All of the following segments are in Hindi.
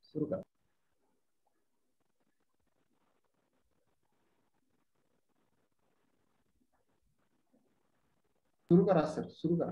सुरू करा. सुरू करा सर, सुरू करा.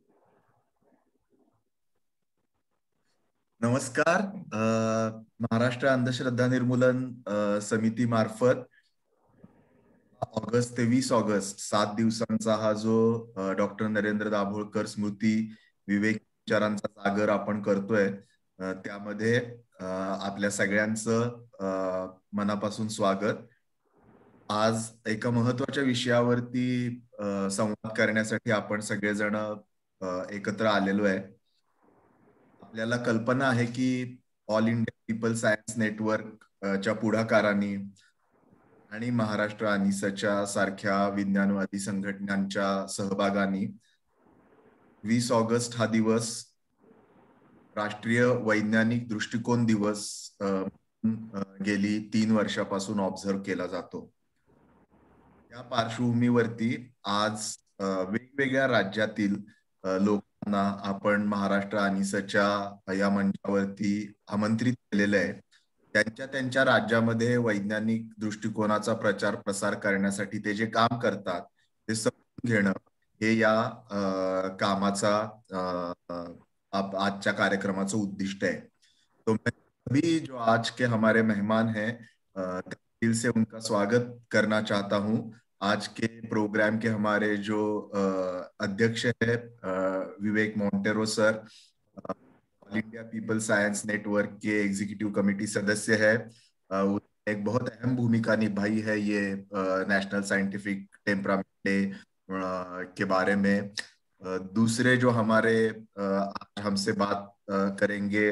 नमस्कार. महाराष्ट्र अंधश्रद्धा निर्मूलन समिती मार्फत ऑगस्ट ते 20 ऑगस्ट 7 दिवसांचा हा जो डॉक्टर नरेंद्र दाभोळकर स्मृती विवेक विचारांचा सागर आपण करतोय, त्यामध्ये आपल्या सगळ्यांचं मनापासून स्वागत. आज एका महत्वाच्या विषयावरती संवाद करण्यासाठी आपण सगळेजण एकत्र आलेलो आहे. आपल्याला कल्पना आहे की all India people science network च्या पुढाकाराने आणि महाराष्ट्र अनिसच्या सारख्या विज्ञानवादी संघटनांच्या सहभागाने 20 ऑगस्ट हा दिवस राष्ट्रीय वैज्ञानिक दृष्टिकोन दिवस गेली 3 वर्षापासून ऑब्झर्व केला जातो. या पार्श्वभूमीवरती आज वेगवेगळ्या राज्यातील लोकांना आपण महाराष्ट्र अनिसच्या या मंचावरती आमंत्रित केलेलं आहे. त्यांच्या राज्यामध्ये वैज्ञानिक दृष्टिकोनाचा प्रचार प्रसार करण्यासाठी ते जे काम करतात ते समजून घेणं हे या कामाचा आजच्या कार्यक्रमाचं उद्दिष्ट है. तो मैं अभी जो आज के हमारे मेहमान हैं दिल से उनका स्वागत करना चाहता हूं. आज के प्रोग्राम के हमारे जो अध्यक्ष है Vivek Montero sir, all India people science network के एग्जीक्यूटिव कमेटी सदस्य है. एक बहुत अहम भूमिका निभाई है ये नेशनल साइंटिफिक टेम्परामेंट डे के बारे में. दूसरे जो हमारे आज हमसे बात करेंगे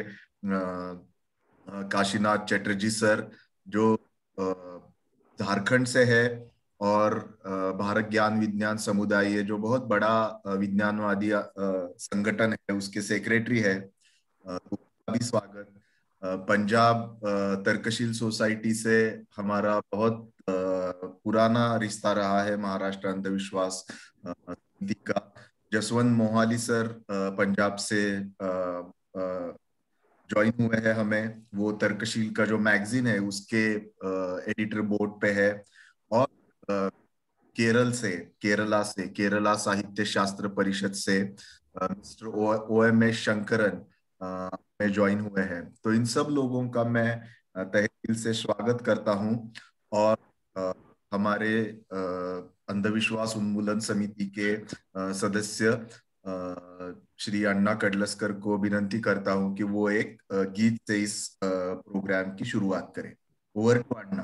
काशीनाथ चटर्जी सर, जो झारखंड से है और भारत ज्ञान विज्ञान समुदाय जो बहुत बड़ा विज्ञानवादी संगठन है उसके सेक्रेटरी है, भी स्वागत. पंजाब तर्कशील सोसाइटी से हमारा बहुत पुराना रिश्ता रहा है महाराष्ट्र अंधविश्वास का. जसवंत मोहाली सर पंजाब से ज्वाइन हुए हैं हमें. वो तर्कशील का जो मैगजीन है उसके एडिटर बोर्ड पे है. और केरला साहित्य शास्त्र परिषद से मिस्टर OMS शंकरन में ज्वाइन हुए हैं. तो इन सब लोगों का मैं तहे दिल से स्वागत करता हूं. और हमारे अंधविश्वास उन्मूलन समिति के सदस्य श्री अन्ना कडलस्कर को विनंती करता हूं कि वो एक गीत से इस प्रोग्राम की शुरुआत करें. Over to Anna.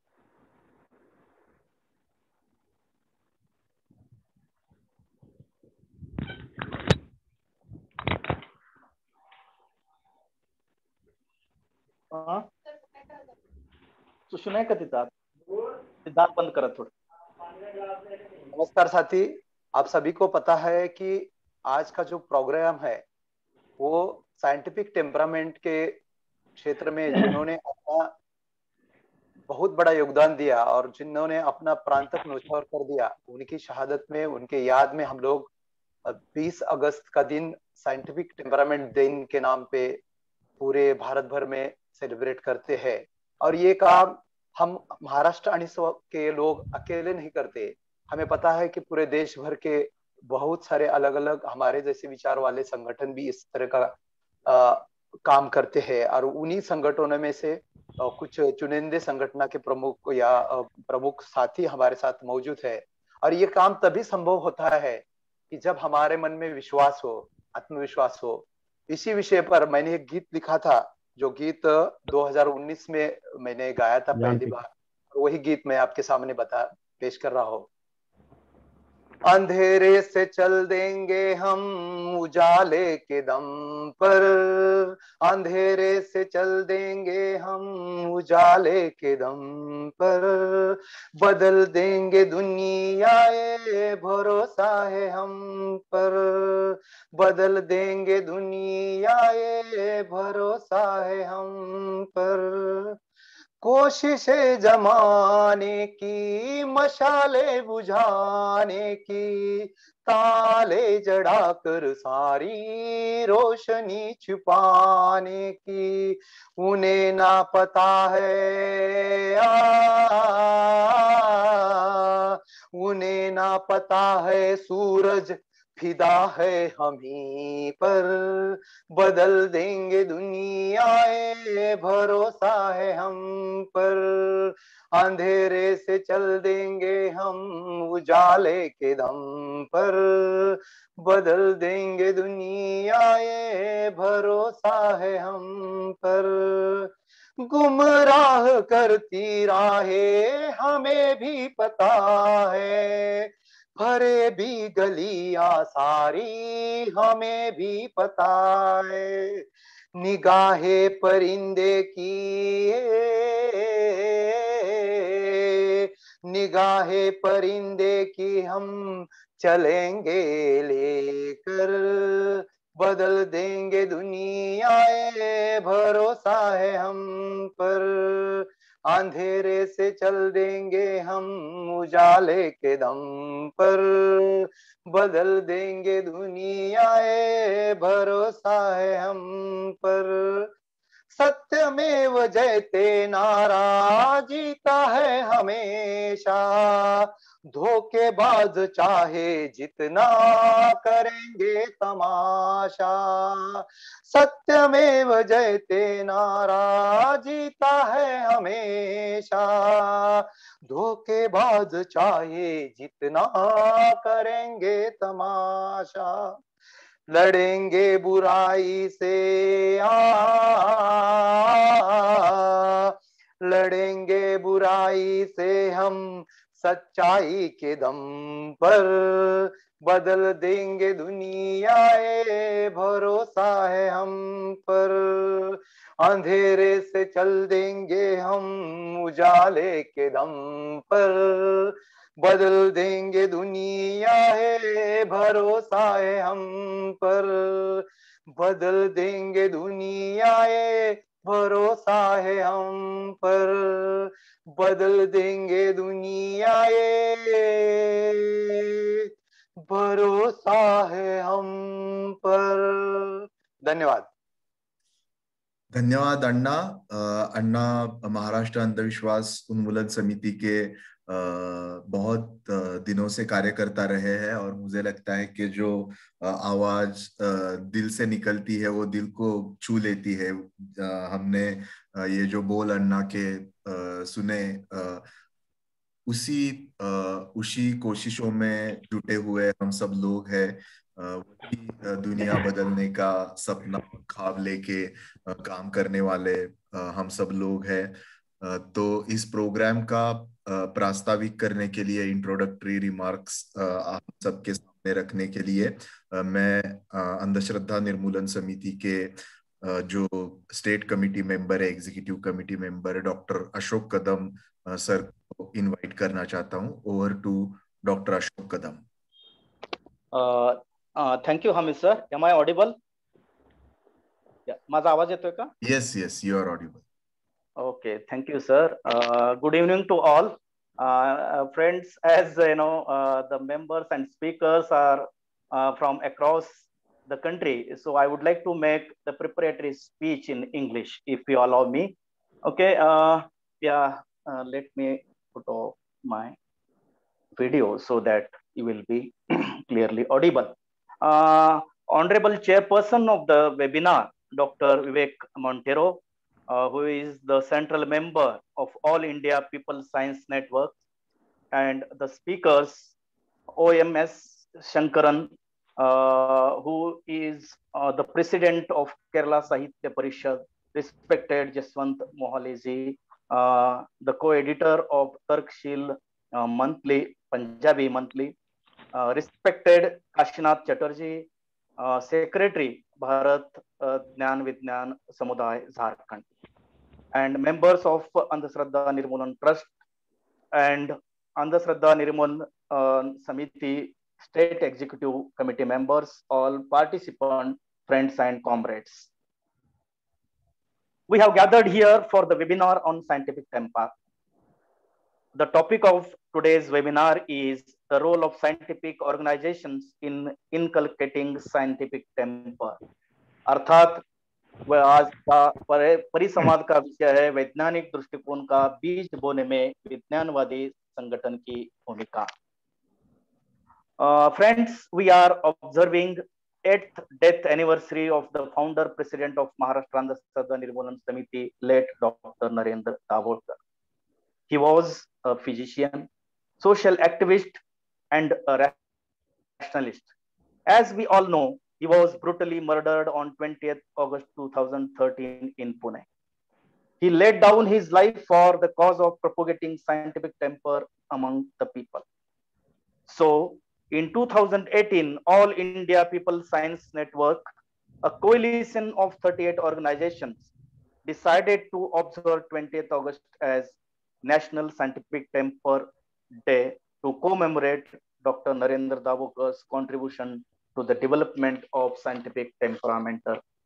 तो सुनाय का तिथं दार बंद करा थोड़ा. नमस्कार साथी, आप सभी को पता है कि आज का जो प्रोग्राम है वो साइंटिफिक टेम्परामेंट के क्षेत्र में जिन्होंने अपना बहुत बड़ा योगदान दिया और जिन्होंने अपना प्राण तक न्योछावर कर दिया, उनकी शहादत में, उनके याद में हम लोग 20 अगस्त का दिन साइंटिफिक टेम्परामेंट दिन के नाम पे पूरे भारत भर में सेलिब्रेट करते हैं. और ये काम हम महाराष्ट्र अनिस के लोग अकेले नहीं करते. हमें पता है कि पूरे देश भर के बहुत सारे अलग अलग हमारे जैसे विचार वाले संगठन भी इस तरह का काम करते हैं. और उन्हीं संगठनों में से कुछ चुनिंदे संगठन के प्रमुख या प्रमुख साथी हमारे साथ मौजूद है. और ये काम तभी संभव होता है कि जब हमारे मन में विश्वास हो, आत्मविश्वास हो. इसी विषय पर मैंने एक गीत लिखा था, जो गीत 2019 में मैंने गाया था पहली बार. वही गीत मैं आपके सामने पेश कर रहा हूँ. अंधेरे से चल देंगे हम उजाले के दम पर, अंधेरे से चल देंगे हम उजाले के दम पर, बदल देंगे दुनिया ये भरोसा है हम पर, बदल देंगे दुनिया ये भरोसा है हम पर. कोशिशें जमाने की, मशाले बुझाने की, ताले जड़ाकर सारी रोशनी छुपाने की, उन्हें ना पता है उन्हें ना पता है सूरज फिदा है हमी पर, बदल देंगे दुनिया, ये भरोसा है हम पर, अंधेरे से चल देंगे हम उजाले के दम पर, बदल देंगे दुनिया, ये भरोसा है हम पर, गुमराह करती राहें हमें भी पता है, भरे भी गलियां सारी हमें भी पता है, निगाहे परिंदे की, निगाहे परिंदे की हम चलेंगे लेकर, बदल देंगे दुनिया, ये भरोसा है हम पर, अंधेरे से चल देंगे हम उजाले के दम पर, बदल देंगे दुनिया, ये भरोसा है हम पर, सत्यमेव जयते नारा जीता है हमेशा, धोखेबाज चाहे जितना करेंगे तमाशा, सत्यमेव जयते नारा जीता है हमेशा, धोखेबाज चाहे जितना करेंगे तमाशा, लड़ेंगे बुराई से लड़ेंगे बुराई से हम सच्चाई के दम पर, बदल देंगे दुनिया, ये भरोसा है हम पर, अंधेरे से चल देंगे हम उजाले के दम पर, बदल देंगे दुनिया, है भरोसा है हम पर, बदल देंगे दुनिया, ये भरोसा है हम पर, बदल देंगे दुनिया, ये भरोसा है हम पर। धन्यवाद। धन्यवाद अण्णा। अण्णा महाराष्ट्र अंधविश्वास उन्मूलन समिति के बहुत दिनों से कार्य करता रहे हैं, और मुझे लगता है कि जो आवाज दिल से निकलती है वो दिल को छू लेती है। हमने ये जो बोल अण्णा के सुने, उसी कोशिशों में जुटे हुए हम सब लोग हैं। वही दुनिया बदलने का सपना ख्वाब लेके काम करने वाले हम सब लोग हैं। तो इस प्रोग्राम का प्रास्ताविक करने के लिए, इंट्रोडक्टरी रिमार्क्स आप सबके सामने रखने के लिए मैं अंधश्रद्धा निर्मूलन समिति के जो स्टेट कमिटी मेंबर है, executive committee member doctor Ashok Kadam sir को इनवाइट करना चाहता हूँ। Over to doctor Ashok Kadam. Thank you Hamid sir. Am I audible? माझा आवाज येतोय का? Yes, yes, you are audible. Okay, thank you, sir. Good evening to all. Friends, as you know, the members and speakers are from across the country. So I would like to make the preparatory speech in English, if you allow me. Okay, let me put off my video so that you will be clearly audible. Honorable Chairperson of the webinar, Dr. Vivek Montero, who is the central member of All India People Science Network, and the speakers, OMS Shankaran, who is the president of Kerala Sahitya Parishad, respected Jaswant Mohaleji, the co-editor of Tarkshil Monthly, Punjabi Monthly, respected Kashinath Chatterjee, Secretary, Bharat Jnan Vijnan Samuday, Jharkhand, and members of Andhashraddha Nirmulan Trust and Andhashraddha Nirmulan Samiti State Executive Committee members, all participants, friends and comrades. We have gathered here for the webinar on scientific temper. The topic of today's webinar is the role of scientific organizations in inculcating scientific temper. अर्थात वह आज का परिसंवाद का विषय है वैज्ञानिक दृष्टिकोण का बीज बोने में विज्ञानवादी संगठन की भूमिका. Friends, we are observing 8th death anniversary of the founder president of Maharashtra Andhashraddha Nirmoolan Samiti, late Dr. Narendra Davolkar. He was a physician, social activist, and a rationalist. As we all know, he was brutally murdered on 20th August 2013 in Pune. He laid down his life for the cause of propagating scientific temper among the people. So, in 2018, All India People Science Network, a coalition of 38 organizations, decided to observe 20th August as National Scientific Temper Day to commemorate Dr. Narendra Davolkar's contribution to the development of scientific temperament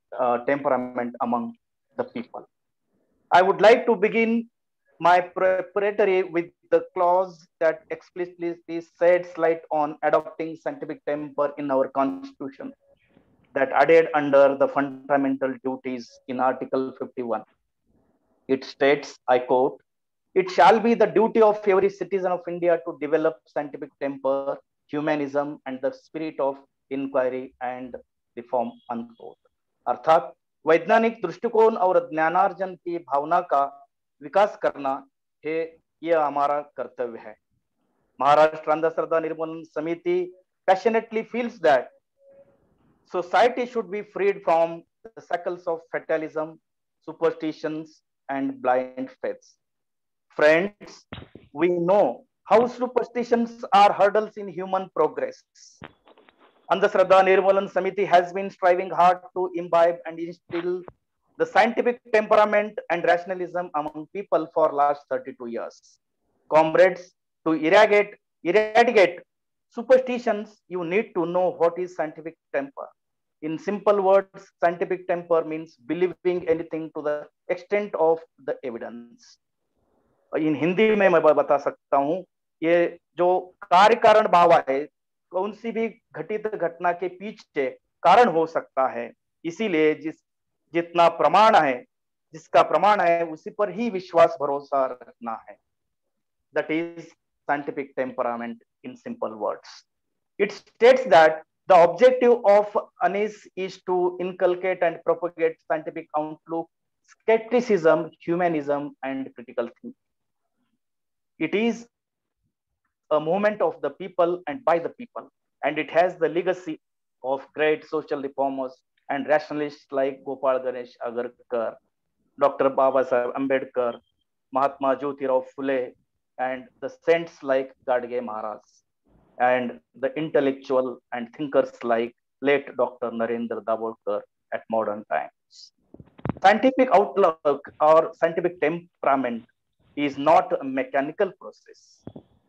among the people. I would like to begin my preparatory with the clause that explicitly sheds light on adopting scientific temper in our constitution, that added under the fundamental duties in Article 51. It states, I quote, "It shall be the duty of every citizen of India to develop scientific temper, humanism, and the spirit of inquiry and reform," unquote. अर्थात वैज्ञानिक दृष्टिकोण और ज्ञानार्जन की भावना का विकास करना ये हमारा कर्तव्य है. महाराष्ट्र अंधश्रद्धा निर्मूलन समिति passionately feels that society should be freed from the shackles of fatalism, superstitions, and blind faiths. Friends, we know how superstitions are hurdles in human progress. Andhashraddha Nirmoolan Samiti has been striving hard to imbibe and instill the scientific temperament and rationalism among people for last 32 years. Comrades, to eradicate superstitions, you need to know what is scientific temper. In simple words, scientific temper means believing anything to the extent of the evidence. इन हिंदी में मैं बता सकता हूं, ये जो कार्य कारण भाव है, कौन सी भी घटित घटना के पीछे कारण हो सकता है, इसीलिए जितना प्रमाण है, जिसका प्रमाण है उसी पर ही विश्वास भरोसा रखना है. That is scientific temperament in simple words. It states that the objective of ANIS is to inculcate and propagate scientific outlook, skepticism, humanism, and critical thinking. It is a movement of the people and by the people, and it has the legacy of great social reformers and rationalists like Gopal Ganesh Agarkar, Dr. Babasaheb Ambedkar, Mahatma Jyotirao Phule, and the saints like Gadge Maharaj, and the intellectual and thinkers like late Dr. Narendra Davolkar at modern times. Scientific outlook or scientific temperament is not a mechanical process.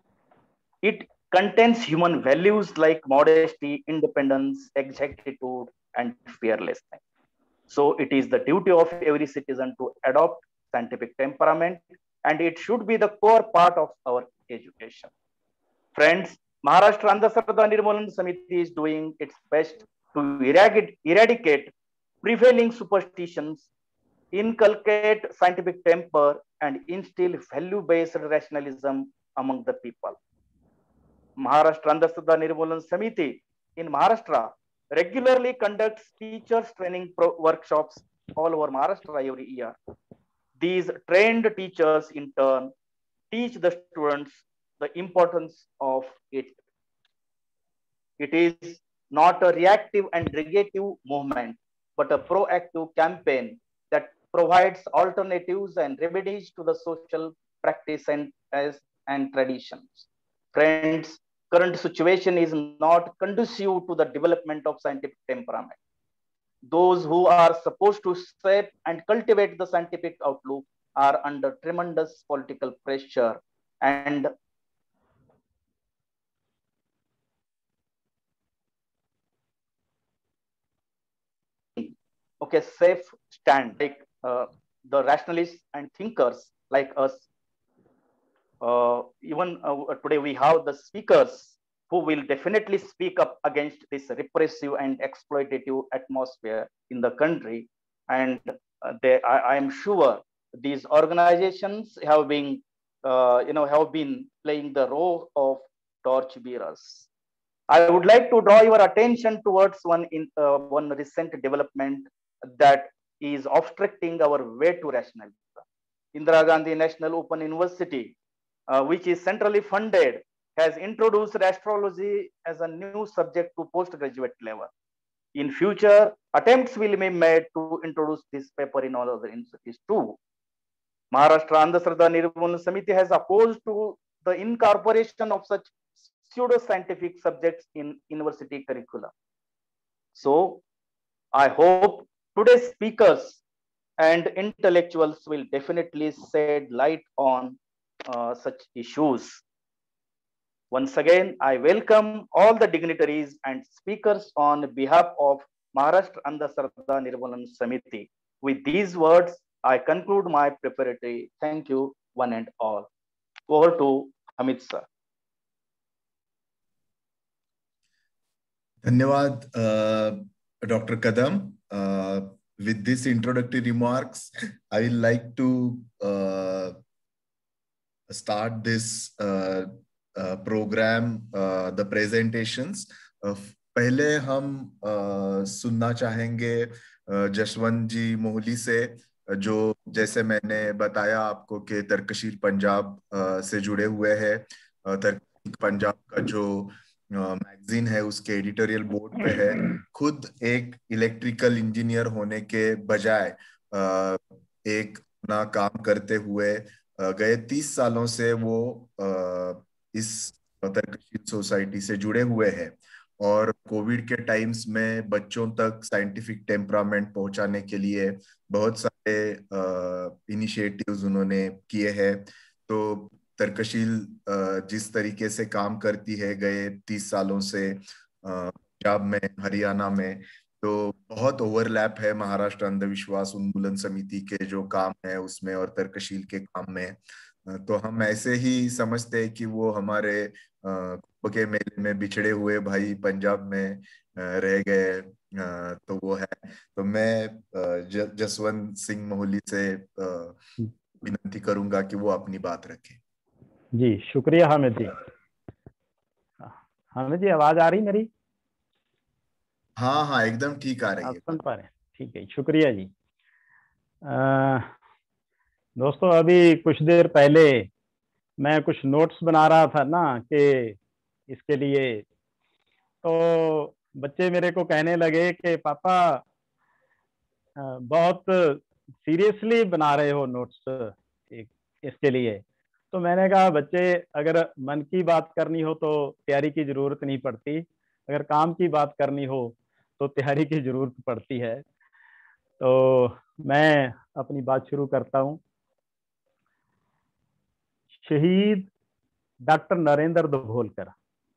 It contains human values like modesty, independence, exactitude, and fearlessness. So it is the duty of every citizen to adopt scientific temperament, and it should be the core part of our education. Friends, Maharashtra Andhashraddha Nirmoolan Samiti is doing its best to eradicate prevailing superstitions, inculcate scientific temper, and instill value-based rationalism among the people. Maharashtra Andhashraddha Nirmoolan Samiti in Maharashtra regularly conducts teachers training workshops all over Maharashtra every year. These trained teachers in turn teach the students the importance of it. It is not a reactive and negative movement, but a proactive campaign that provides alternatives and remedies to the social practice and traditions. Friends, current situation is not conducive to the development of scientific temperament. Those who are supposed to shape and cultivate the scientific outlook are under tremendous political pressure and safe stand, like the rationalists and thinkers like us. Even today we have the speakers who will definitely speak up against this repressive and exploitative atmosphere in the country. And I am sure these organizations have been, have been playing the role of torch bearers. I would like to draw your attention towards one recent development that is obstructing our way to rationalism. Indira Gandhi National Open University, which is centrally funded, has introduced astrology as a new subject to postgraduate level. In future, attempts will be made to introduce this paper in all other institutes too. Maharashtra Andhashraddha Nirmulana Samiti has opposed to the incorporation of such pseudo-scientific subjects in university curricula. So, I hope today's speakers and intellectuals will definitely shed light on such issues. Once again, I welcome all the dignitaries and speakers on behalf of Maharashtra Andhashraddha Nirmulana Samiti. With these words, I conclude my preparatory. Thank you, one and all. Over to Hamid sir. धन्यवाद Dr. Kadam. With this introductory remarks, I would like to start this program, the presentations. पहले हम सुनना चाहेंगे जसवंत जी मोहली से, जो जैसे मैंने बताया आपको कि तर्कशील पंजाब से जुड़े हुए हैं। तर्कशील पंजाब का जो मैगजीन है उसके एडिटोरियल बोर्ड पे है। खुद एक इलेक्ट्रिकल इंजीनियर होने के बजाय एक अपना काम करते हुए गए 30 सालों से वो इस तर्कशील सोसाइटी से जुड़े हुए हैं और कोविड के टाइम्स में बच्चों तक साइंटिफिक टेम्परामेंट पहुंचाने के लिए बहुत सारे इनिशिएटिव्स उन्होंने किए हैं। तो तर्कशील जिस तरीके से काम करती है गए 30 सालों से पंजाब में, हरियाणा में, तो बहुत ओवरलैप है महाराष्ट्र अंधविश्वास उन्मूलन समिति के जो काम है उसमें और तर्कशील के काम में। तो हम ऐसे ही समझते हैं कि वो हमारे कुंभ के मेले में बिछड़े हुए भाई पंजाब में रह गए, तो वो है। तो मैं जसवंत सिंह मोहली से विनती करूंगा कि वो अपनी बात रखें। जी शुक्रिया हामिद जी। हामिद जी आवाज आ रही मेरी? हाँ हाँ एकदम ठीक आ रही है। आप सुन पा रहे हैं? ठीक है, शुक्रिया जी। दोस्तों अभी कुछ देर पहले मैं कुछ नोट्स बना रहा था ना कि इसके लिए, तो बच्चे मेरे को कहने लगे कि पापा बहुत सीरियसली बना रहे हो नोट्स इसके लिए। तो मैंने कहा बच्चे अगर मन की बात करनी हो तो तैयारी की जरूरत नहीं पड़ती, अगर काम की बात करनी हो तो तैयारी की जरूरत पड़ती है। तो मैं अपनी बात शुरू करता हूँ। शहीद डॉक्टर नरेंद्र दाभोलकर,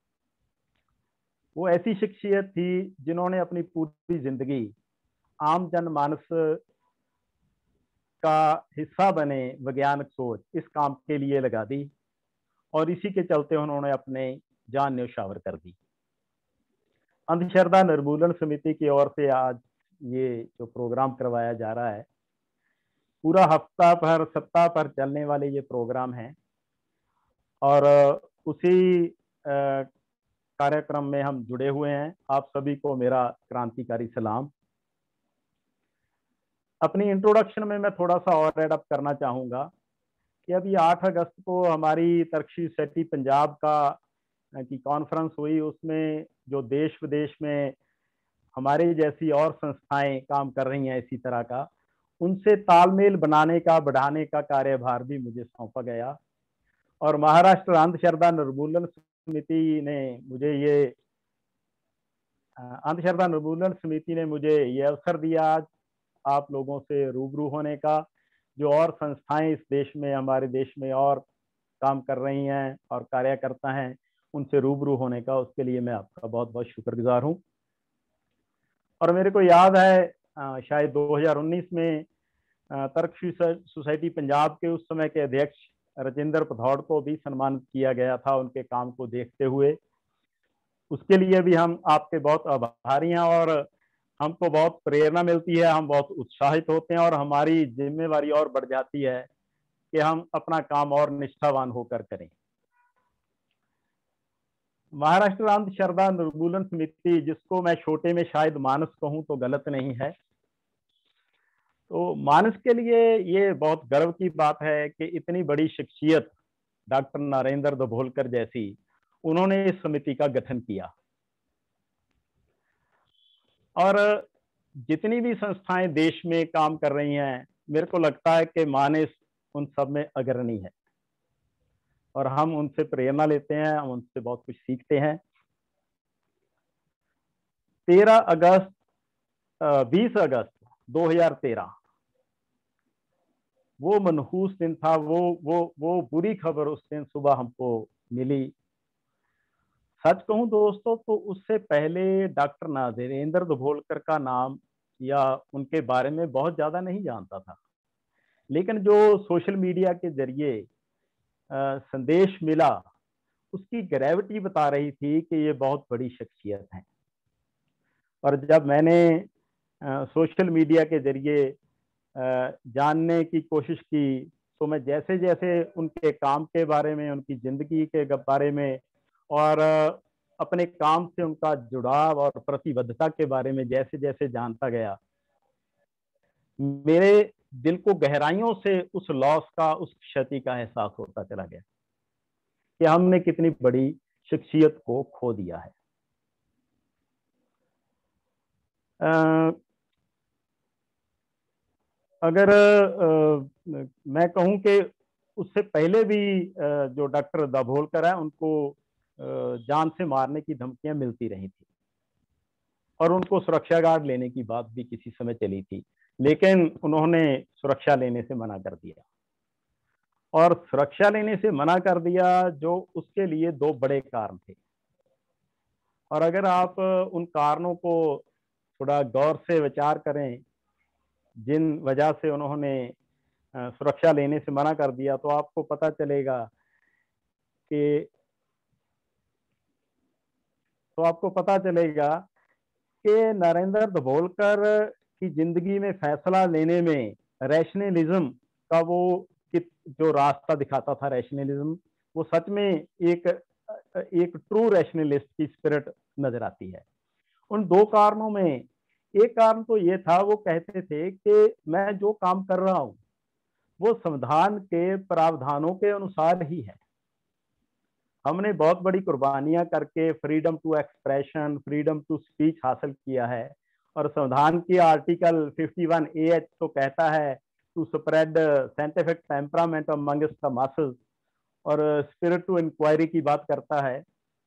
वो ऐसी शख्सियत थी जिन्होंने अपनी पूरी जिंदगी आम जनमानस का हिस्सा बने वैज्ञानिक सोच इस काम के लिए लगा दी और इसी के चलते उन्होंने अपने जान न्यौछावर कर दी। अंधश्रद्धा निर्मूलन समिति की ओर से आज ये जो प्रोग्राम करवाया जा रहा है, पूरा हफ्ता भर सप्ताह भर चलने वाले ये प्रोग्राम है और उसी कार्यक्रम में हम जुड़े हुए हैं। आप सभी को मेरा क्रांतिकारी सलाम। अपनी इंट्रोडक्शन में मैं थोड़ा सा और एड अप करना चाहूँगा कि अभी 8 अगस्त को हमारी तर्कशील सोसाइटी पंजाब की कॉन्फ्रेंस हुई। उसमें जो देश विदेश में हमारे जैसी और संस्थाएं काम कर रही हैं इसी तरह का, उनसे तालमेल बनाने का, बढ़ाने का कार्यभार भी मुझे सौंपा गया और महाराष्ट्र अंधश्रद्धा निर्मूलन समिति ने मुझे ये अवसर दिया आज आप लोगों से रूबरू होने का। जो और संस्थाएं इस देश में, हमारे देश में और काम कर रही हैं और कार्यकर्ता हैं, उनसे रूबरू होने का, उसके लिए मैं आपका बहुत बहुत शुक्रगुजार हूं। और मेरे को याद है शायद 2019 में तर्कशील सोसाइटी पंजाब के उस समय के अध्यक्ष राजेंद्र पधौड़ को भी सम्मानित किया गया था उनके काम को देखते हुए। उसके लिए भी हम आपके बहुत आभारी हैं और हमको बहुत प्रेरणा मिलती है, हम बहुत उत्साहित होते हैं और हमारी जिम्मेवारी और बढ़ जाती है कि हम अपना काम और निष्ठावान होकर करें। महाराष्ट्र अंधश्रद्धा निर्मूलन समिति, जिसको मैं छोटे में शायद मानस कहूं तो गलत नहीं है, तो मानस के लिए ये बहुत गर्व की बात है कि इतनी बड़ी शख्सियत डॉक्टर नरेंद्र दाभोलकर जैसी, उन्होंने इस समिति का गठन किया। और जितनी भी संस्थाएं देश में काम कर रही हैं, मेरे को लगता है कि मानस उन सब में अग्रणी है और हम उनसे प्रेरणा लेते हैं, हम उनसे बहुत कुछ सीखते हैं। 20 अगस्त 2013 वो मनहूस दिन था। वो बुरी खबर उस दिन सुबह हमको मिली। सच कहूं दोस्तों तो उससे पहले डॉक्टर नरेंद्र दाभोलकर का नाम या उनके बारे में बहुत ज्यादा नहीं जानता था, लेकिन जो सोशल मीडिया के जरिए संदेश मिला उसकी ग्रेविटी बता रही थी कि ये बहुत बड़ी शख्सियत है। और जब मैंने सोशल मीडिया के जरिए जानने की कोशिश की तो मैं जैसे जैसे उनके काम के बारे में, उनकी जिंदगी के बारे में और अपने काम से उनका जुड़ाव और प्रतिबद्धता के बारे में जैसे जैसे जानता गया, मेरे दिल को गहराइयों से उस लॉस का, उस क्षति का एहसास होता चला गया कि हमने कितनी बड़ी शख्सियत को खो दिया है। अगर मैं कहूं कि उससे पहले भी जो डॉक्टर दाभोलकर है उनको जान से मारने की धमकियां मिलती रही थी और उनको सुरक्षा गार्ड लेने की बात भी किसी समय चली थी, लेकिन उन्होंने सुरक्षा लेने से मना कर दिया। और सुरक्षा लेने से मना कर दिया जो उसके लिए 2 बड़े कारण थे। और अगर आप उन कारणों को थोड़ा गौर से विचार करें जिन वजह से उन्होंने सुरक्षा लेने से मना कर दिया, तो आपको पता चलेगा कि नरेंद्र दाभोलकर की जिंदगी में फैसला लेने में रैशनलिज्म का वो जो रास्ता दिखाता था, रैशनलिज्म, वो सच में एक ट्रू रैशनलिस्ट की स्पिरिट नजर आती है। उन 2 कारणों में एक कारण तो ये था, वो कहते थे कि मैं जो काम कर रहा हूं वो संविधान के प्रावधानों के अनुसार ही है। हमने बहुत बड़ी कुर्बानियां करके freedom to expression, freedom to speech हासिल किया है और संविधान की आर्टिकल 51A तो कहता है to spread scientific temperament amongst the masses और स्पिरिट टू इंक्वायरी की बात करता है।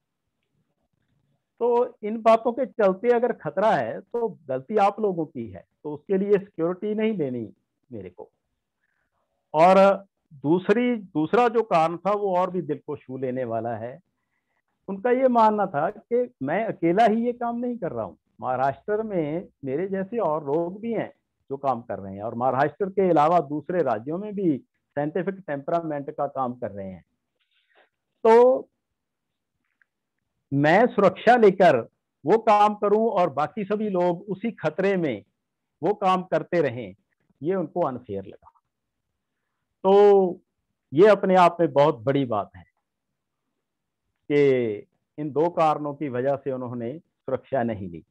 तो इन बातों के चलते अगर खतरा है तो गलती आप लोगों की है, तो उसके लिए सिक्योरिटी नहीं लेनी मेरे को। और दूसरा जो कारण था वो और भी दिल को छू लेने वाला है। उनका ये मानना था कि मैं अकेला ही ये काम नहीं कर रहा हूँ, महाराष्ट्र में मेरे जैसे और लोग भी हैं जो काम कर रहे हैं और महाराष्ट्र के अलावा दूसरे राज्यों में भी साइंटिफिक टेम्परामेंट का काम कर रहे हैं। तो मैं सुरक्षा लेकर वो काम करूं और बाकी सभी लोग उसी खतरे में वो काम करते रहें, ये उनको अनफेयर लगा। तो ये अपने आप में बहुत बड़ी बात है कि इन 2 कारणों की वजह से उन्होंने सुरक्षा नहीं ली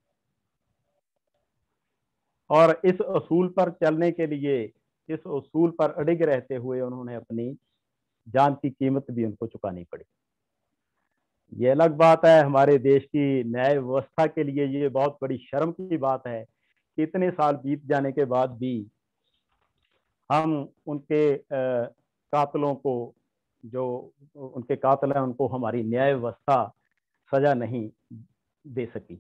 और इस असूल पर चलने के लिए, इस असूल पर अडिग रहते हुए उन्होंने अपनी जान की कीमत भी उनको चुकानी पड़ी। ये अलग बात है, हमारे देश की न्याय व्यवस्था के लिए ये बहुत बड़ी शर्म की बात है कि इतने साल बीत जाने के बाद भी हम उनके कातलों को, जो उनके कातिल हैं, उनको हमारी न्याय व्यवस्था सजा नहीं दे सकी।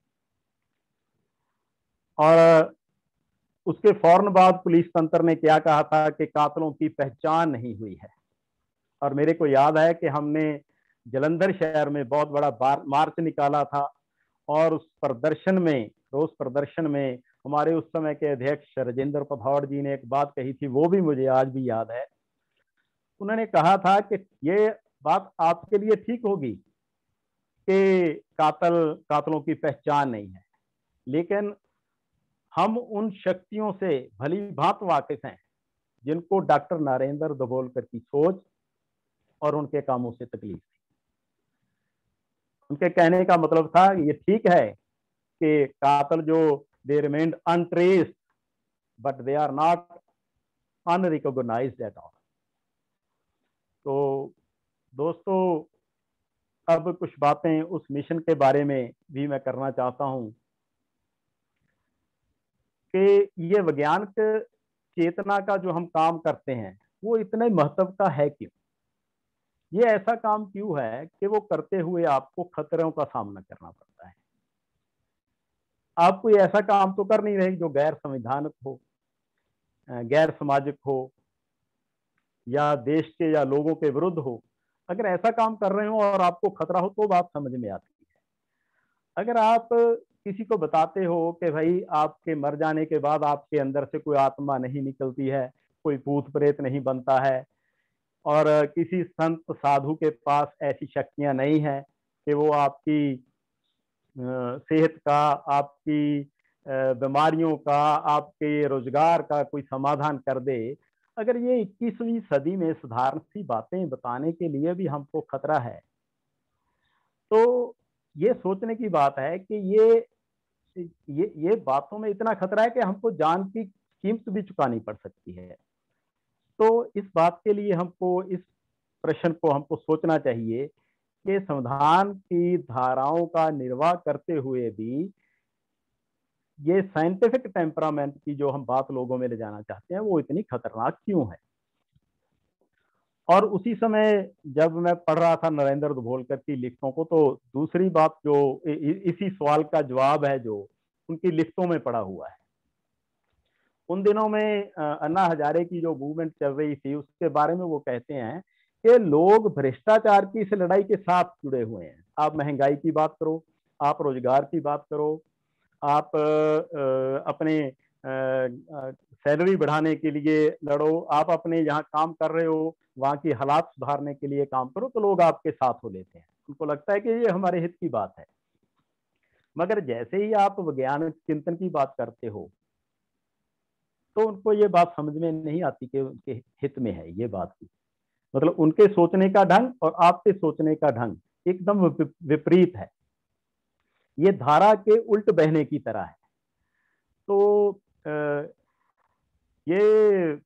और उसके फौरन बाद पुलिस तंत्र ने क्या कहा था कि कातिलों की पहचान नहीं हुई है। और मेरे को याद है कि हमने जलंधर शहर में बहुत बड़ा मार्च निकाला था और उस प्रदर्शन में, रोष प्रदर्शन में हमारे उस समय के अध्यक्ष राजेंद्र पथौड़ जी ने एक बात कही थी, वो भी मुझे आज भी याद है। उन्होंने कहा था कि ये बात आपके लिए ठीक होगी कि कातलों की पहचान नहीं है, लेकिन हम उन शक्तियों से भली भांत वाकिफ हैं जिनको डॉक्टर नरेंद्र दाभोलकर की सोच और उनके कामों से तकलीफ थी। उनके कहने का मतलब था, ये ठीक है कि कातल जो they remained untraced but they are not unrecognised at all. तो दोस्तों, अब कुछ बातें उस मिशन के बारे में भी मैं करना चाहता हूं कि ये वैज्ञानिक चेतना का जो हम काम करते हैं वो इतने महत्व का है क्यों? ये ऐसा काम क्यों है कि वो करते हुए आपको खतरों का सामना करना पड़ता है? आप कोई ऐसा काम तो कर नहीं रहे जो गैर संवैधानिक हो, गैर सामाजिक हो, या देश के या लोगों के विरुद्ध हो। अगर ऐसा काम कर रहे हो और आपको खतरा हो तो बात समझ में आती है। अगर आप किसी को बताते हो कि भाई आपके मर जाने के बाद आपके अंदर से कोई आत्मा नहीं निकलती है, कोई भूत प्रेत नहीं बनता है, और किसी संत साधु के पास ऐसी शक्तियां नहीं है कि वो आपकी सेहत का, आपकी बीमारियों का, आपके रोजगार का कोई समाधान कर दे। अगर ये 21वीं सदी में साधारण सी बातें बताने के लिए भी हमको खतरा है, तो ये सोचने की बात है कि ये बातों में इतना खतरा है कि हमको जान की कीमत भी चुकानी पड़ सकती है। तो इस बात के लिए हमको इस प्रश्न को हमको सोचना चाहिए कि संविधान की धाराओं का निर्वाह करते हुए भी ये साइंटिफिक टेम्परामेंट की जो हम बात लोगों में ले जाना चाहते हैं वो इतनी खतरनाक क्यों है। और उसी समय जब मैं पढ़ रहा था नरेंद्र दाभोलकर की लिखतों को, तो दूसरी बात जो इसी सवाल का जवाब है जो उनकी लिखतों में पड़ा हुआ है। उन दिनों में अन्ना हजारे की जो मूवमेंट चल रही थी उसके बारे में वो कहते हैं कि लोग भ्रष्टाचार की इस लड़ाई के साथ जुड़े हुए हैं। आप महंगाई की बात करो, आप रोजगार की बात करो, आप अपने सैलरी बढ़ाने के लिए लड़ो, आप अपने जहाँ काम कर रहे हो वहाँ की हालात सुधारने के लिए काम करो, तो लोग आपके साथ हो लेते हैं। उनको लगता है कि ये हमारे हित की बात है। मगर जैसे ही आप वैज्ञानिक चिंतन की बात करते हो तो उनको ये बात समझ में नहीं आती कि उनके हित में है ये बात की। मतलब उनके सोचने का ढंग और आपके सोचने का ढंग एकदम विपरीत है। ये धारा के उल्ट बहने की तरह है। तो ये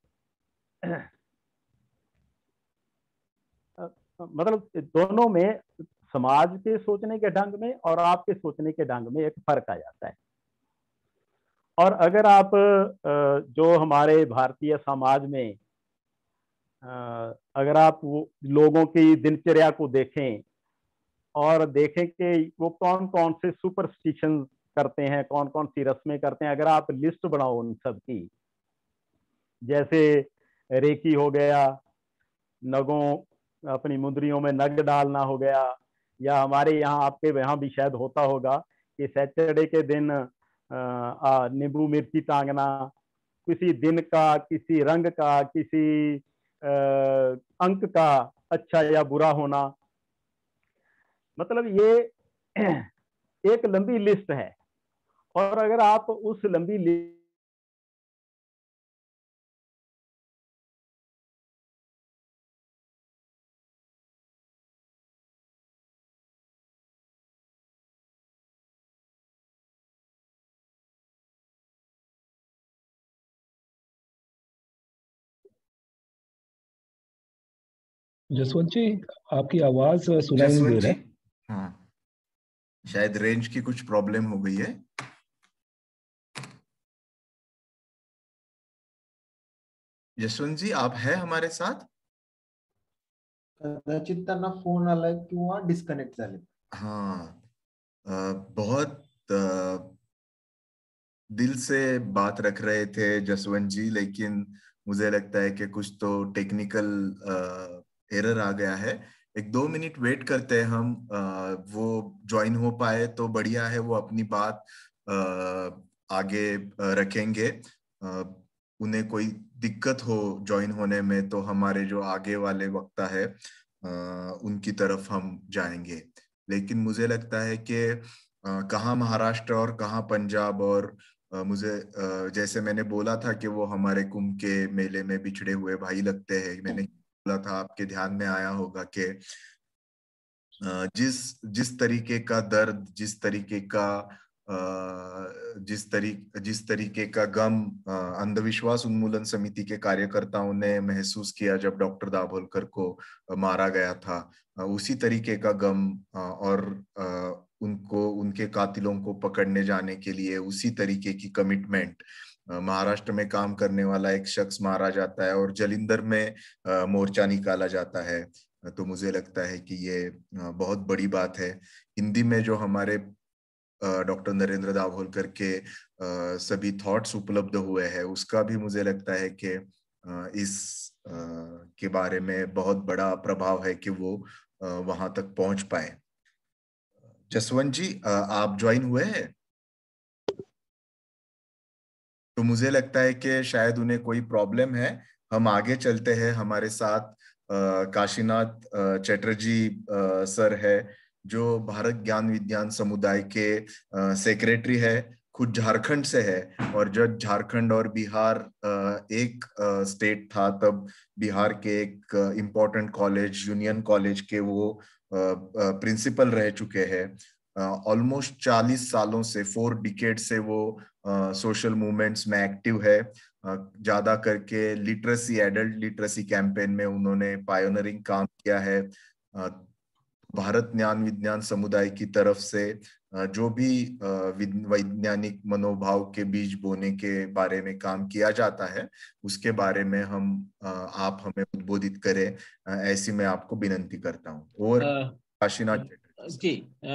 मतलब दोनों में, समाज के सोचने के ढंग में और आपके सोचने के ढंग में एक फर्क आ जाता है। और अगर आप जो हमारे भारतीय समाज में अगर आप वो लोगों की दिनचर्या को देखें और देखें कि वो कौन कौन से सुपरस्टिशन करते हैं, कौन कौन सी रस्में करते हैं, अगर आप लिस्ट बनाओ उन सब की, जैसे रेकी हो गया, नगों अपनी मुंदरियों में नग डालना हो गया, या हमारे यहाँ आपके यहाँ भी शायद होता होगा कि सैटरडे के दिन नींबू मिर्ची टांगना, किसी दिन का, किसी रंग का, किसी अंक का अच्छा या बुरा होना। मतलब ये एक लंबी लिस्ट है। और अगर आप उस लंबी लिस्ट जसवंत जी, आपकी आवाज सुनाई नहीं जसवंत दे जी, रहा है। हाँ, शायद रेंज की कुछ प्रॉब्लम हो गई है। जसवंत जी, आप हैं हमारे साथ? कदाचित त्यांना फोन आलाय किंवा डिस्कनेक्ट झाले। हाँ, बहुत दिल से बात रख रहे थे जसवंत जी, लेकिन मुझे लगता है कि कुछ तो टेक्निकल एरर आ गया है। 1-2 मिनट वेट करते हैं हम, वो ज्वाइन हो पाए तो बढ़िया है, वो अपनी बात आगे रखेंगे। उन्हें कोई दिक्कत हो ज्वाइन होने में तो हमारे जो आगे वाले वक्ता है उनकी तरफ हम जाएंगे। लेकिन मुझे लगता है कि कहाँ महाराष्ट्र और कहाँ पंजाब, और मुझे जैसे मैंने बोला था कि वो हमारे कुंभ के मेले में बिछड़े हुए भाई लगते हैं, मैंने बोला था, आपके ध्यान में आया होगा कि जिस तरीके का दर्द, जिस तरीके का गम अंधविश्वास उन्मूलन समिति के कार्यकर्ताओं ने महसूस किया जब डॉक्टर दाभोलकर को मारा गया था, उसी तरीके का गम और उनको, उनके कातिलों को पकड़ने जाने के लिए उसी तरीके की कमिटमेंट, महाराष्ट्र में काम करने वाला एक शख्स मारा जाता है और जलिंधर में मोर्चा निकाला जाता है। तो मुझे लगता है कि ये बहुत बड़ी बात है। हिंदी में जो हमारे डॉक्टर नरेंद्र दाभोलकर के सभी थॉट्स उपलब्ध हुए हैं, उसका भी मुझे लगता है कि इस के बारे में बहुत बड़ा प्रभाव है कि वो वहां तक पहुंच पाए। जसवंत जी, आप ज्वाइन हुए हैं? तो मुझे लगता है कि शायद उन्हें कोई प्रॉब्लम है। हम आगे चलते हैं। हमारे साथ काशीनाथ चटर्जी सर है, जो भारत ज्ञान विज्ञान समुदाय के सेक्रेटरी है, खुद झारखंड से है। और जब झारखंड और बिहार एक स्टेट था, तब बिहार के एक इम्पोर्टेंट कॉलेज, यूनियन कॉलेज के वो प्रिंसिपल रह चुके हैं। ऑलमोस्ट 40 सालों से, 4 डिकेड से वो सोशल मूवमेंट्स में एक्टिव है। ज्यादा करके लिटरेसी, एडल्ट लिटरेसी कैंपेन में उन्होंने पायोनियरिंग काम किया है। भारत ज्ञान विज्ञान समुदाय की तरफ से जो भी वैज्ञानिक मनोभाव के बीज बोने के बारे में काम किया जाता है, उसके बारे में आप हमें उद्बोधित करें, ऐसी मैं आपको विनंती करता हूँ। और काशीनाथ जी,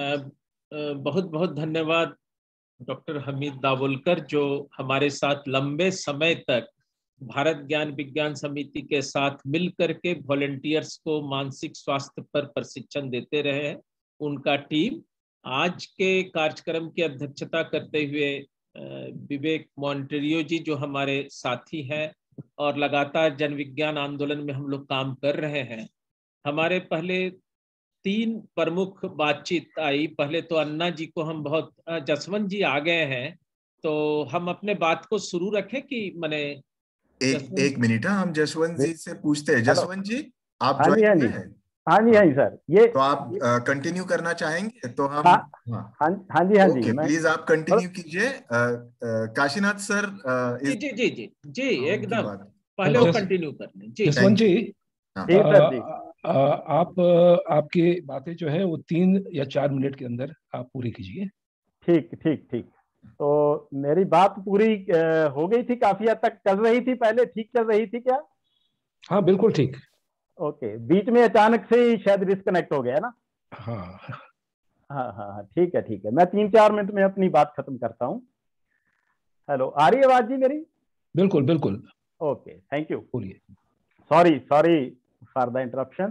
बहुत बहुत धन्यवाद डॉक्टर हमीद दाभोलकर, जो हमारे साथ लंबे समय तक भारत ज्ञान विज्ञान समिति के साथ मिलकर के वॉलंटियर्स को मानसिक स्वास्थ्य पर प्रशिक्षण देते रहे हैं। उनका टीम आज के कार्यक्रम की अध्यक्षता करते हुए विवेक मॉन्टेरियो जी, जो हमारे साथी हैं और लगातार जन विज्ञान आंदोलन में हम लोग काम कर रहे हैं। हमारे पहले 3 प्रमुख बातचीत आई। पहले तो अन्ना जी को हम बहुत, जसवंत जी आ गए हैं तो हम अपने बात को शुरू रखें कि मैंने एक मिनट, हम जसवंत जी से पूछते हैं। जसवंत जी, आप हाँ जी, ज्वाइन हाँ हुए जी, हैं? हाँ जी, हाँ जी सर। ये तो आप कंटिन्यू करना चाहेंगे तो हम, हाँ हाँ हाँ जी, हाँ जी, ओके, मैं प्लीज आप कंटिन्यू कीजिए। काशीनाथ सर, जी जी जी जी जी उनकी एकदम बात। पहले वो जस- कंटिन्यू कर लें। जी जसवंत जी, हाँ। जी सर जी। आप आपकी बातें जो है वो 3 या 4 मिनट के अंदर आप पूरी कीजिए। ठीक ठीक ठीक। तो मेरी बात पूरी हो गई थी, काफी हद तक चल रही थी, पहले ठीक चल रही थी क्या? हाँ बिल्कुल ठीक। ओके, बीच में अचानक से ही शायद डिस्कनेक्ट हो गया ना? हाँ हाँ हाँ हाँ, ठीक है ठीक है, मैं 3-4 मिनट में अपनी बात खत्म करता हूँ। हेलो, आ रही है आवाज जी मेरी? बिल्कुल बिल्कुल, ओके, थैंक यू। बोलिए। Sorry sorry for the interruption.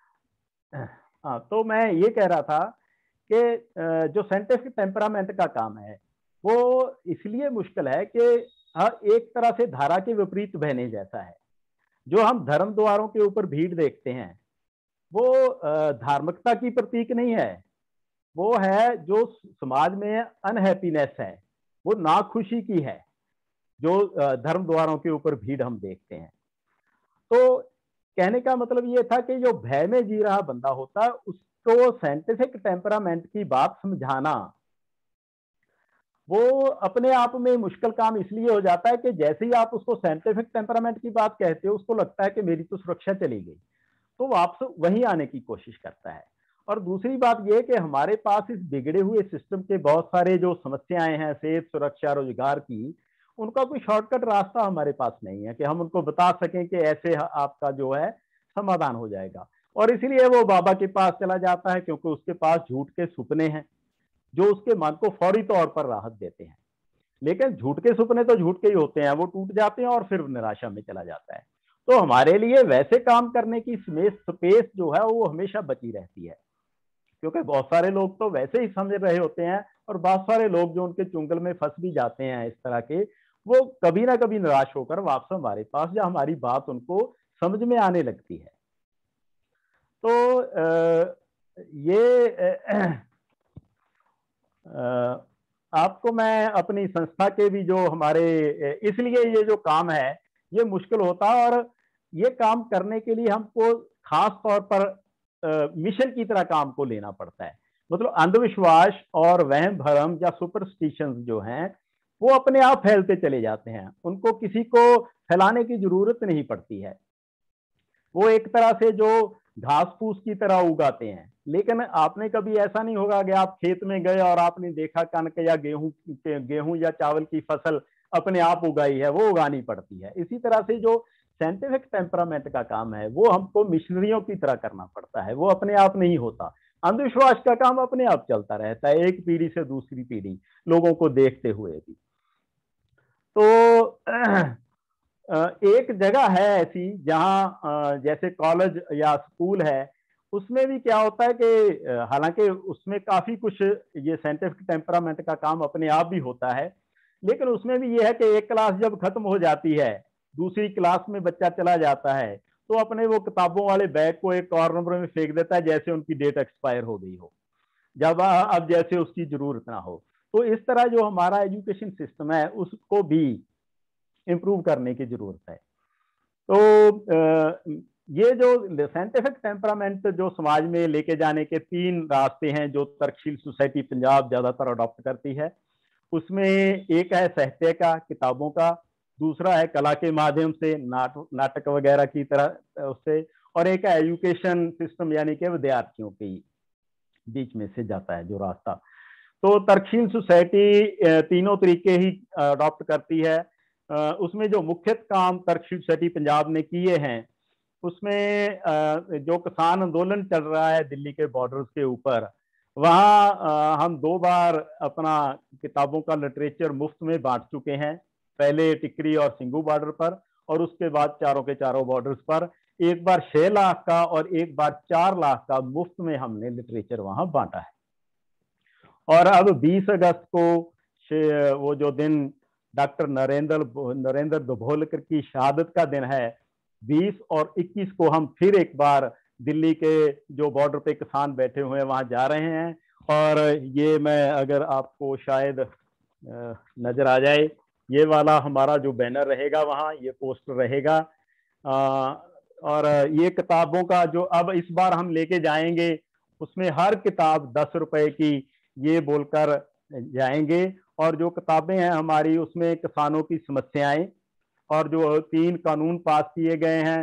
हाँ, तो मैं ये कह रहा था कि जो साइंटिफिक टेम्परामेंट का काम है वो इसलिए मुश्किल है कि हर एक तरह से धारा के विपरीत बहने जैसा है। जो हम धर्म द्वारों के ऊपर भीड़ देखते हैं वो धार्मिकता की प्रतीक नहीं है, वो है जो समाज में अनहैप्पीनेस है, वो नाखुशी की है। जो धर्म द्वारों के ऊपर भीड़ हम देखते हैं, तो कहने का मतलब ये था कि जो भय में जी रहा बंदा होता है उसको साइंटिफिक टेम्परामेंट की बात समझाना वो अपने आप में मुश्किल काम इसलिए हो जाता है कि जैसे ही आप उसको साइंटिफिक टेम्परामेंट की बात कहते हो उसको लगता है कि मेरी तो सुरक्षा चली गई, तो वापस वहीं आने की कोशिश करता है। और दूसरी बात यह कि हमारे पास इस बिगड़े हुए सिस्टम के बहुत सारे जो समस्याएं हैं, सेहत, सुरक्षा, रोजगार की, उनका कोई शॉर्टकट रास्ता हमारे पास नहीं है कि हम उनको बता सकें कि ऐसे आपका जो है समाधान हो जाएगा। और इसीलिए वो बाबा के पास चला जाता है, क्योंकि उसके पास झूठ के सपने हैं जो उसके मन को फौरी तौर पर राहत देते हैं। लेकिन झूठ के सपने तो झूठ के ही होते हैं, वो टूट जाते हैं और फिर निराशा में चला जाता है। तो हमारे लिए वैसे काम करने की स्पेस जो है वो हमेशा बची रहती है। क्योंकि बहुत सारे लोग तो वैसे ही समझ रहे होते हैं, और बहुत सारे लोग जो उनके चुंगल में फंस भी जाते हैं इस तरह के, वो कभी ना कभी निराश होकर वापस हमारे पास या हमारी बात उनको समझ में आने लगती है। तो ये आपको मैं अपनी संस्था के भी जो हमारे, इसलिए ये जो काम है ये मुश्किल होता है, और ये काम करने के लिए हमको खास तौर पर मिशन की तरह काम को लेना पड़ता है। मतलब अंधविश्वास और वहम भरम या सुपरस्टिशंस जो हैं वो अपने आप फैलते चले जाते हैं, उनको किसी को फैलाने की जरूरत नहीं पड़ती है। वो एक तरह से जो घास फूस की तरह उगाते हैं। लेकिन आपने कभी ऐसा नहीं होगा कि आप खेत में गए और आपने देखा कनक या गेहूं या चावल की फसल अपने आप उगाई है, वो उगानी पड़ती है। इसी तरह से जो साइंटिफिक टेम्परामेंट का काम है वो हमको मिशनरियों की तरह करना पड़ता है, वो अपने आप नहीं होता। अंधविश्वास का काम अपने आप चलता रहता है, एक पीढ़ी से दूसरी पीढ़ी लोगों को देखते हुए भी। तो एक जगह है ऐसी जहां जैसे कॉलेज या स्कूल है, उसमें भी क्या होता है कि हालांकि उसमें काफी कुछ ये साइंटिफिक टेम्परामेंट का काम अपने आप भी होता है, लेकिन उसमें भी ये है कि एक क्लास जब खत्म हो जाती है, दूसरी क्लास में बच्चा चला जाता है, तो अपने वो किताबों वाले बैग को एक कॉर्नर में फेंक देता है जैसे उनकी डेट एक्सपायर हो गई हो, जब अब जैसे उसकी जरूरत ना हो। तो इस तरह जो हमारा एजुकेशन सिस्टम है उसको भी इम्प्रूव करने की जरूरत है। तो ये जो साइंटिफिक टेम्परामेंट जो समाज में लेके जाने के 3 रास्ते हैं जो तर्कशील सोसाइटी पंजाब ज्यादातर अडॉप्ट करती है। उसमें एक है साहित्य का, किताबों का, दूसरा है कला के माध्यम से नाटक वगैरह की तरह उससे, और एक है एजुकेशन सिस्टम यानी कि विद्यार्थियों के बीच में से जाता है जो रास्ता। तो तर्कशील सोसाइटी तीनों तरीके ही अडॉप्ट करती है। उसमें जो मुख्य काम तर्कशील सोसाइटी पंजाब ने किए हैं उसमें जो किसान आंदोलन चल रहा है दिल्ली के बॉर्डर्स के ऊपर, वहाँ हम 2 बार अपना किताबों का लिटरेचर मुफ्त में बांट चुके हैं, पहले टिकरी और सिंगू बॉर्डर पर, और उसके बाद चारों के चारों बॉर्डर्स पर एक बार 6 लाख का और एक बार 4 लाख का मुफ्त में हमने लिटरेचर वहां बांटा है। और अब 20 अगस्त को वो जो दिन डॉक्टर नरेंद्र दाभोलकर की शहादत का दिन है, 20 और 21 को हम फिर एक बार दिल्ली के जो बॉर्डर पे किसान बैठे हुए हैं वहां जा रहे हैं। और ये मैं अगर आपको शायद नजर आ जाए, ये वाला हमारा जो बैनर रहेगा वहाँ, ये पोस्टर रहेगा। और ये किताबों का जो अब इस बार हम लेके जाएंगे उसमें हर किताब 10 रुपए की ये बोलकर जाएंगे। और जो किताबें हैं हमारी उसमें किसानों की समस्याएं और जो 3 कानून पास किए गए हैं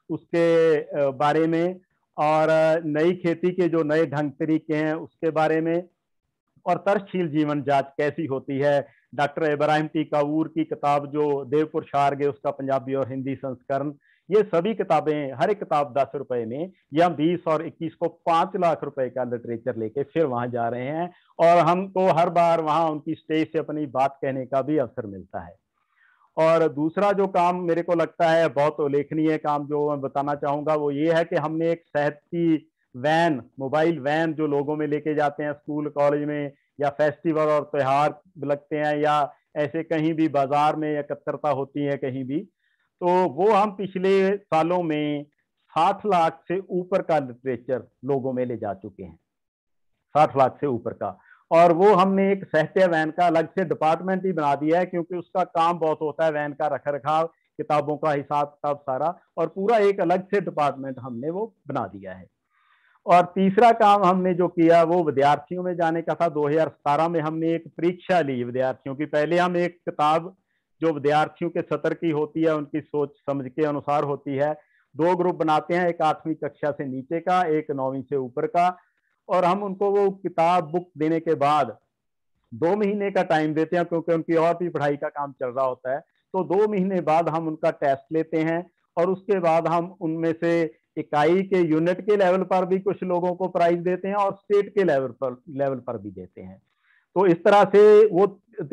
उसके बारे में, और नई खेती के जो नए ढंग तरीके हैं उसके बारे में, और तर्कशील जीवन जांच कैसी होती है। डॉक्टर इब्राहिम टी कावूर की किताब जो देवपुर शारगे, उसका पंजाबी और हिंदी संस्करण, ये सभी किताबें हर एक किताब 10 रुपए में, या 20 और 21 को 5 लाख रुपए का लिटरेचर लेके फिर वहां जा रहे हैं। और हमको हर बार वहां उनकी स्टेज से अपनी बात कहने का भी अवसर मिलता है। और दूसरा जो काम मेरे को लगता है बहुत उल्लेखनीय काम जो मैं बताना चाहूंगा वो ये है कि हमने एक सेहत की वैन, मोबाइल वैन जो लोगों में लेके जाते हैं स्कूल कॉलेज में, या फेस्टिवल और त्योहार लगते हैं, या ऐसे कहीं भी बाजार में एकत्रता होती है कहीं भी, तो वो हम पिछले सालों में 60 लाख से ऊपर का लिटरेचर लोगों में ले जा चुके हैं, 60 लाख से ऊपर का। और वो हमने एक साहित्य वैन का अलग से डिपार्टमेंट ही बना दिया है, क्योंकि उसका काम बहुत होता है, वैन का रख रखाव, किताबों का हिसाब किताब सारा, और पूरा एक अलग से डिपार्टमेंट हमने वो बना दिया है। और तीसरा काम हमने जो किया वो विद्यार्थियों में जाने का था। 2017 में हमने एक परीक्षा ली विद्यार्थियों की। पहले हम एक किताब जो विद्यार्थियों के सत्र की होती है, उनकी सोच समझ के अनुसार होती है, 2 ग्रुप बनाते हैं, एक 8वीं कक्षा से नीचे का, एक 9वीं से ऊपर का, और हम उनको वो किताब बुक देने के बाद 2 महीने का टाइम देते हैं, क्योंकि उनकी और भी पढ़ाई का काम चल रहा होता है। तो 2 महीने बाद हम उनका टेस्ट लेते हैं, और उसके बाद हम उनमें से इकाई के यूनिट के लेवल पर भी कुछ लोगों को प्राइज देते हैं, और स्टेट के लेवल पर भी देते हैं। तो इस तरह से वो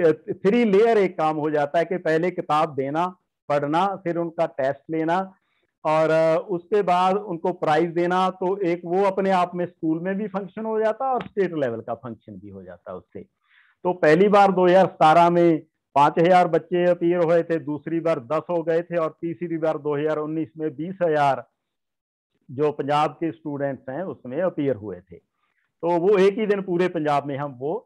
3 लेयर एक काम हो जाता है कि पहले किताब देना, पढ़ना, फिर उनका टेस्ट लेना, और उसके बाद उनको प्राइज देना, तो एक वो अपने आप में स्कूल में भी फंक्शन हो जाता और स्टेट लेवल का फंक्शन भी हो जाता उससे। तो पहली बार 2017 में 5000 बच्चे अपीयर हुए थे, दूसरी बार 10 हो गए थे, और तीसरी बार 2019 में 20,000 जो पंजाब के स्टूडेंट्स हैं उसमें अपीयर हुए थे। तो वो एक ही दिन पूरे पंजाब में हम वो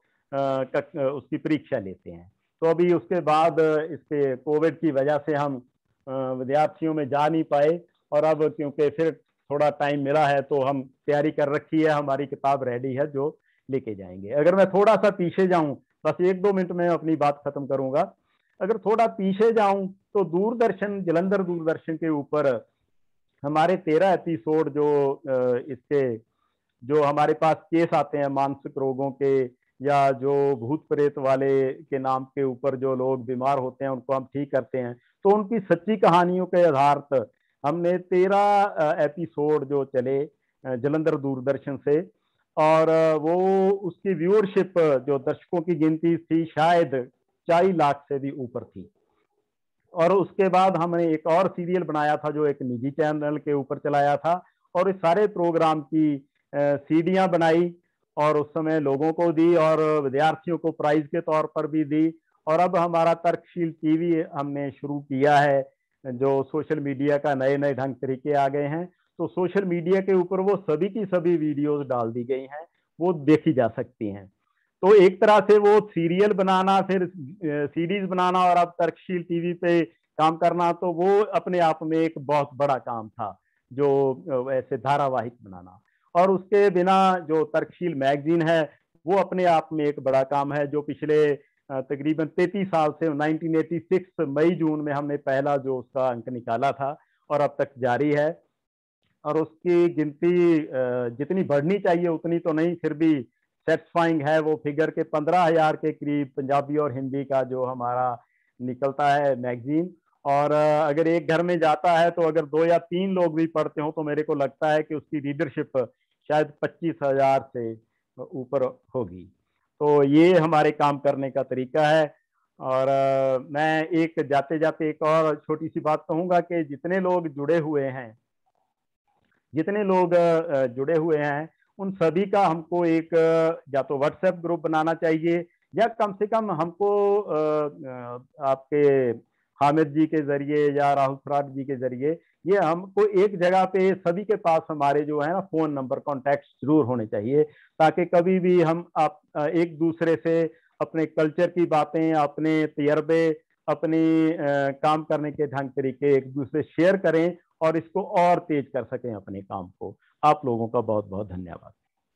उसकी परीक्षा लेते हैं। तो अभी उसके बाद इसके कोविड की वजह से हम विद्यार्थियों में जा नहीं पाए, और अब क्योंकि फिर थोड़ा टाइम मिला है तो हम तैयारी कर रखी है, हमारी किताब रेडी है जो लेके जाएंगे। अगर मैं थोड़ा सा पीछे जाऊं, बस 1-2 मिनट में अपनी बात खत्म करूंगा। अगर थोड़ा पीछे जाऊं तो दूरदर्शन, जलंधर दूरदर्शन के ऊपर हमारे 13 एपिसोड जो इसके जो हमारे पास केस आते हैं मानसिक रोगों के, या जो भूत प्रेत वाले के नाम के ऊपर जो लोग बीमार होते हैं उनको हम ठीक करते हैं, तो उनकी सच्ची कहानियों के आधार पर हमने 13 एपिसोड जो चले जलंधर दूरदर्शन से, और वो उसकी व्यूअरशिप जो दर्शकों की गिनती थी शायद 40 लाख से भी ऊपर थी। और उसके बाद हमने एक और सीरियल बनाया था जो एक निजी चैनल के ऊपर चलाया था, और इस सारे प्रोग्राम की सीडियां बनाई और उस समय लोगों को दी और विद्यार्थियों को प्राइज के तौर पर भी दी। और अब हमारा तर्कशील टीवी हमने शुरू किया है, जो सोशल मीडिया का नए नए ढंग तरीके आ गए हैं, तो सोशल मीडिया के ऊपर वो सभी की सभी वीडियोस डाल दी गई हैं, वो देखी जा सकती हैं। तो एक तरह से वो सीरियल बनाना, फिर सीरीज बनाना, और अब तर्कशील टीवी पे काम करना, तो वो अपने आप में एक बहुत बड़ा काम था, जो ऐसे धारावाहिक बनाना। और उसके बिना जो तर्कशील मैगजीन है वो अपने आप में एक बड़ा काम है, जो पिछले तकरीबन 33 साल से 1986 मई जून में हमने पहला जो उसका अंक निकाला था, और अब तक जारी है। और उसकी गिनती जितनी बढ़नी चाहिए उतनी तो नहीं, फिर भी सेटिस्फाइंग है वो फिगर के 15,000 के करीब पंजाबी और हिंदी का जो हमारा निकलता है मैगजीन। और अगर एक घर में जाता है तो अगर 2 या 3 लोग भी पढ़ते हो तो मेरे को लगता है कि उसकी रीडरशिप शायद 25,000 से ऊपर होगी। तो ये हमारे काम करने का तरीका है। और मैं एक जाते जाते एक और छोटी सी बात कहूंगा कि जितने लोग जुड़े हुए हैं उन सभी का हमको एक या तो व्हाट्सएप ग्रुप बनाना चाहिए, या कम से कम हमको आपके हामिद जी के जरिए या राहुल फराड जी के जरिए ये हमको एक जगह पे सभी के पास हमारे जो है ना फोन नंबर कॉन्टैक्ट जरूर होने चाहिए, ताकि कभी भी हम एक दूसरे से अपने कल्चर की बातें, अपने तजर्बे, अपनी काम करने के ढंग तरीके एक दूसरे शेयर करें और इसको और तेज कर सकें अपने काम को। आप लोगों का बहुत बहुत धन्यवाद।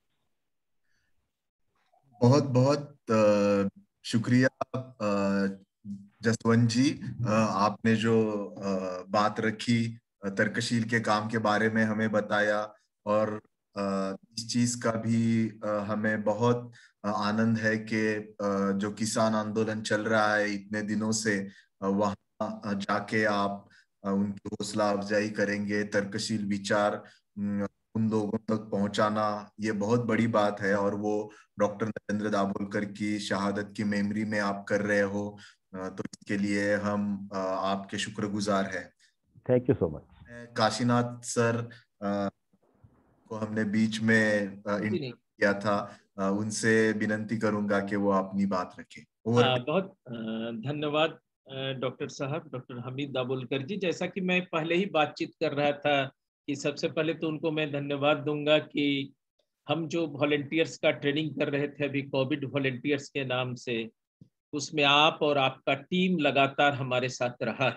बहुत बहुत शुक्रिया जसवंत जी, आपने जो बात रखी, तर्कशील के काम के बारे में हमें बताया, और इस चीज का भी हमें बहुत आनंद है कि जो किसान आंदोलन चल रहा है इतने दिनों से, वहां जाके आप उनकी हौसला अफजाई करेंगे, तर्कशील विचार उन लोगों तक पहुंचाना, ये बहुत बड़ी बात है। और वो डॉक्टर नरेंद्र दाभोलकर की शहादत की मेमोरी में आप कर रहे हो, तो इसके लिए हम आपके शुक्रगुजार हैं। Thank you so much. Kashinath sir को हमने बीच में इंटरव्यू किया था, उनसे विनंती करूंगा कि वो अपनी बात रखें। बहुत धन्यवाद डॉक्टर साहब, डॉक्टर हमीद दाभोलकर जी। जैसा कि मैं पहले ही बातचीत कर रहा था कि सबसे पहले तो उनको मैं धन्यवाद दूंगा कि हम जो वॉलंटियर्स का ट्रेनिंग कर रहे थे अभी कोविड वॉलंटियर्स के नाम से, उसमें आप और आपका टीम लगातार हमारे साथ रहा।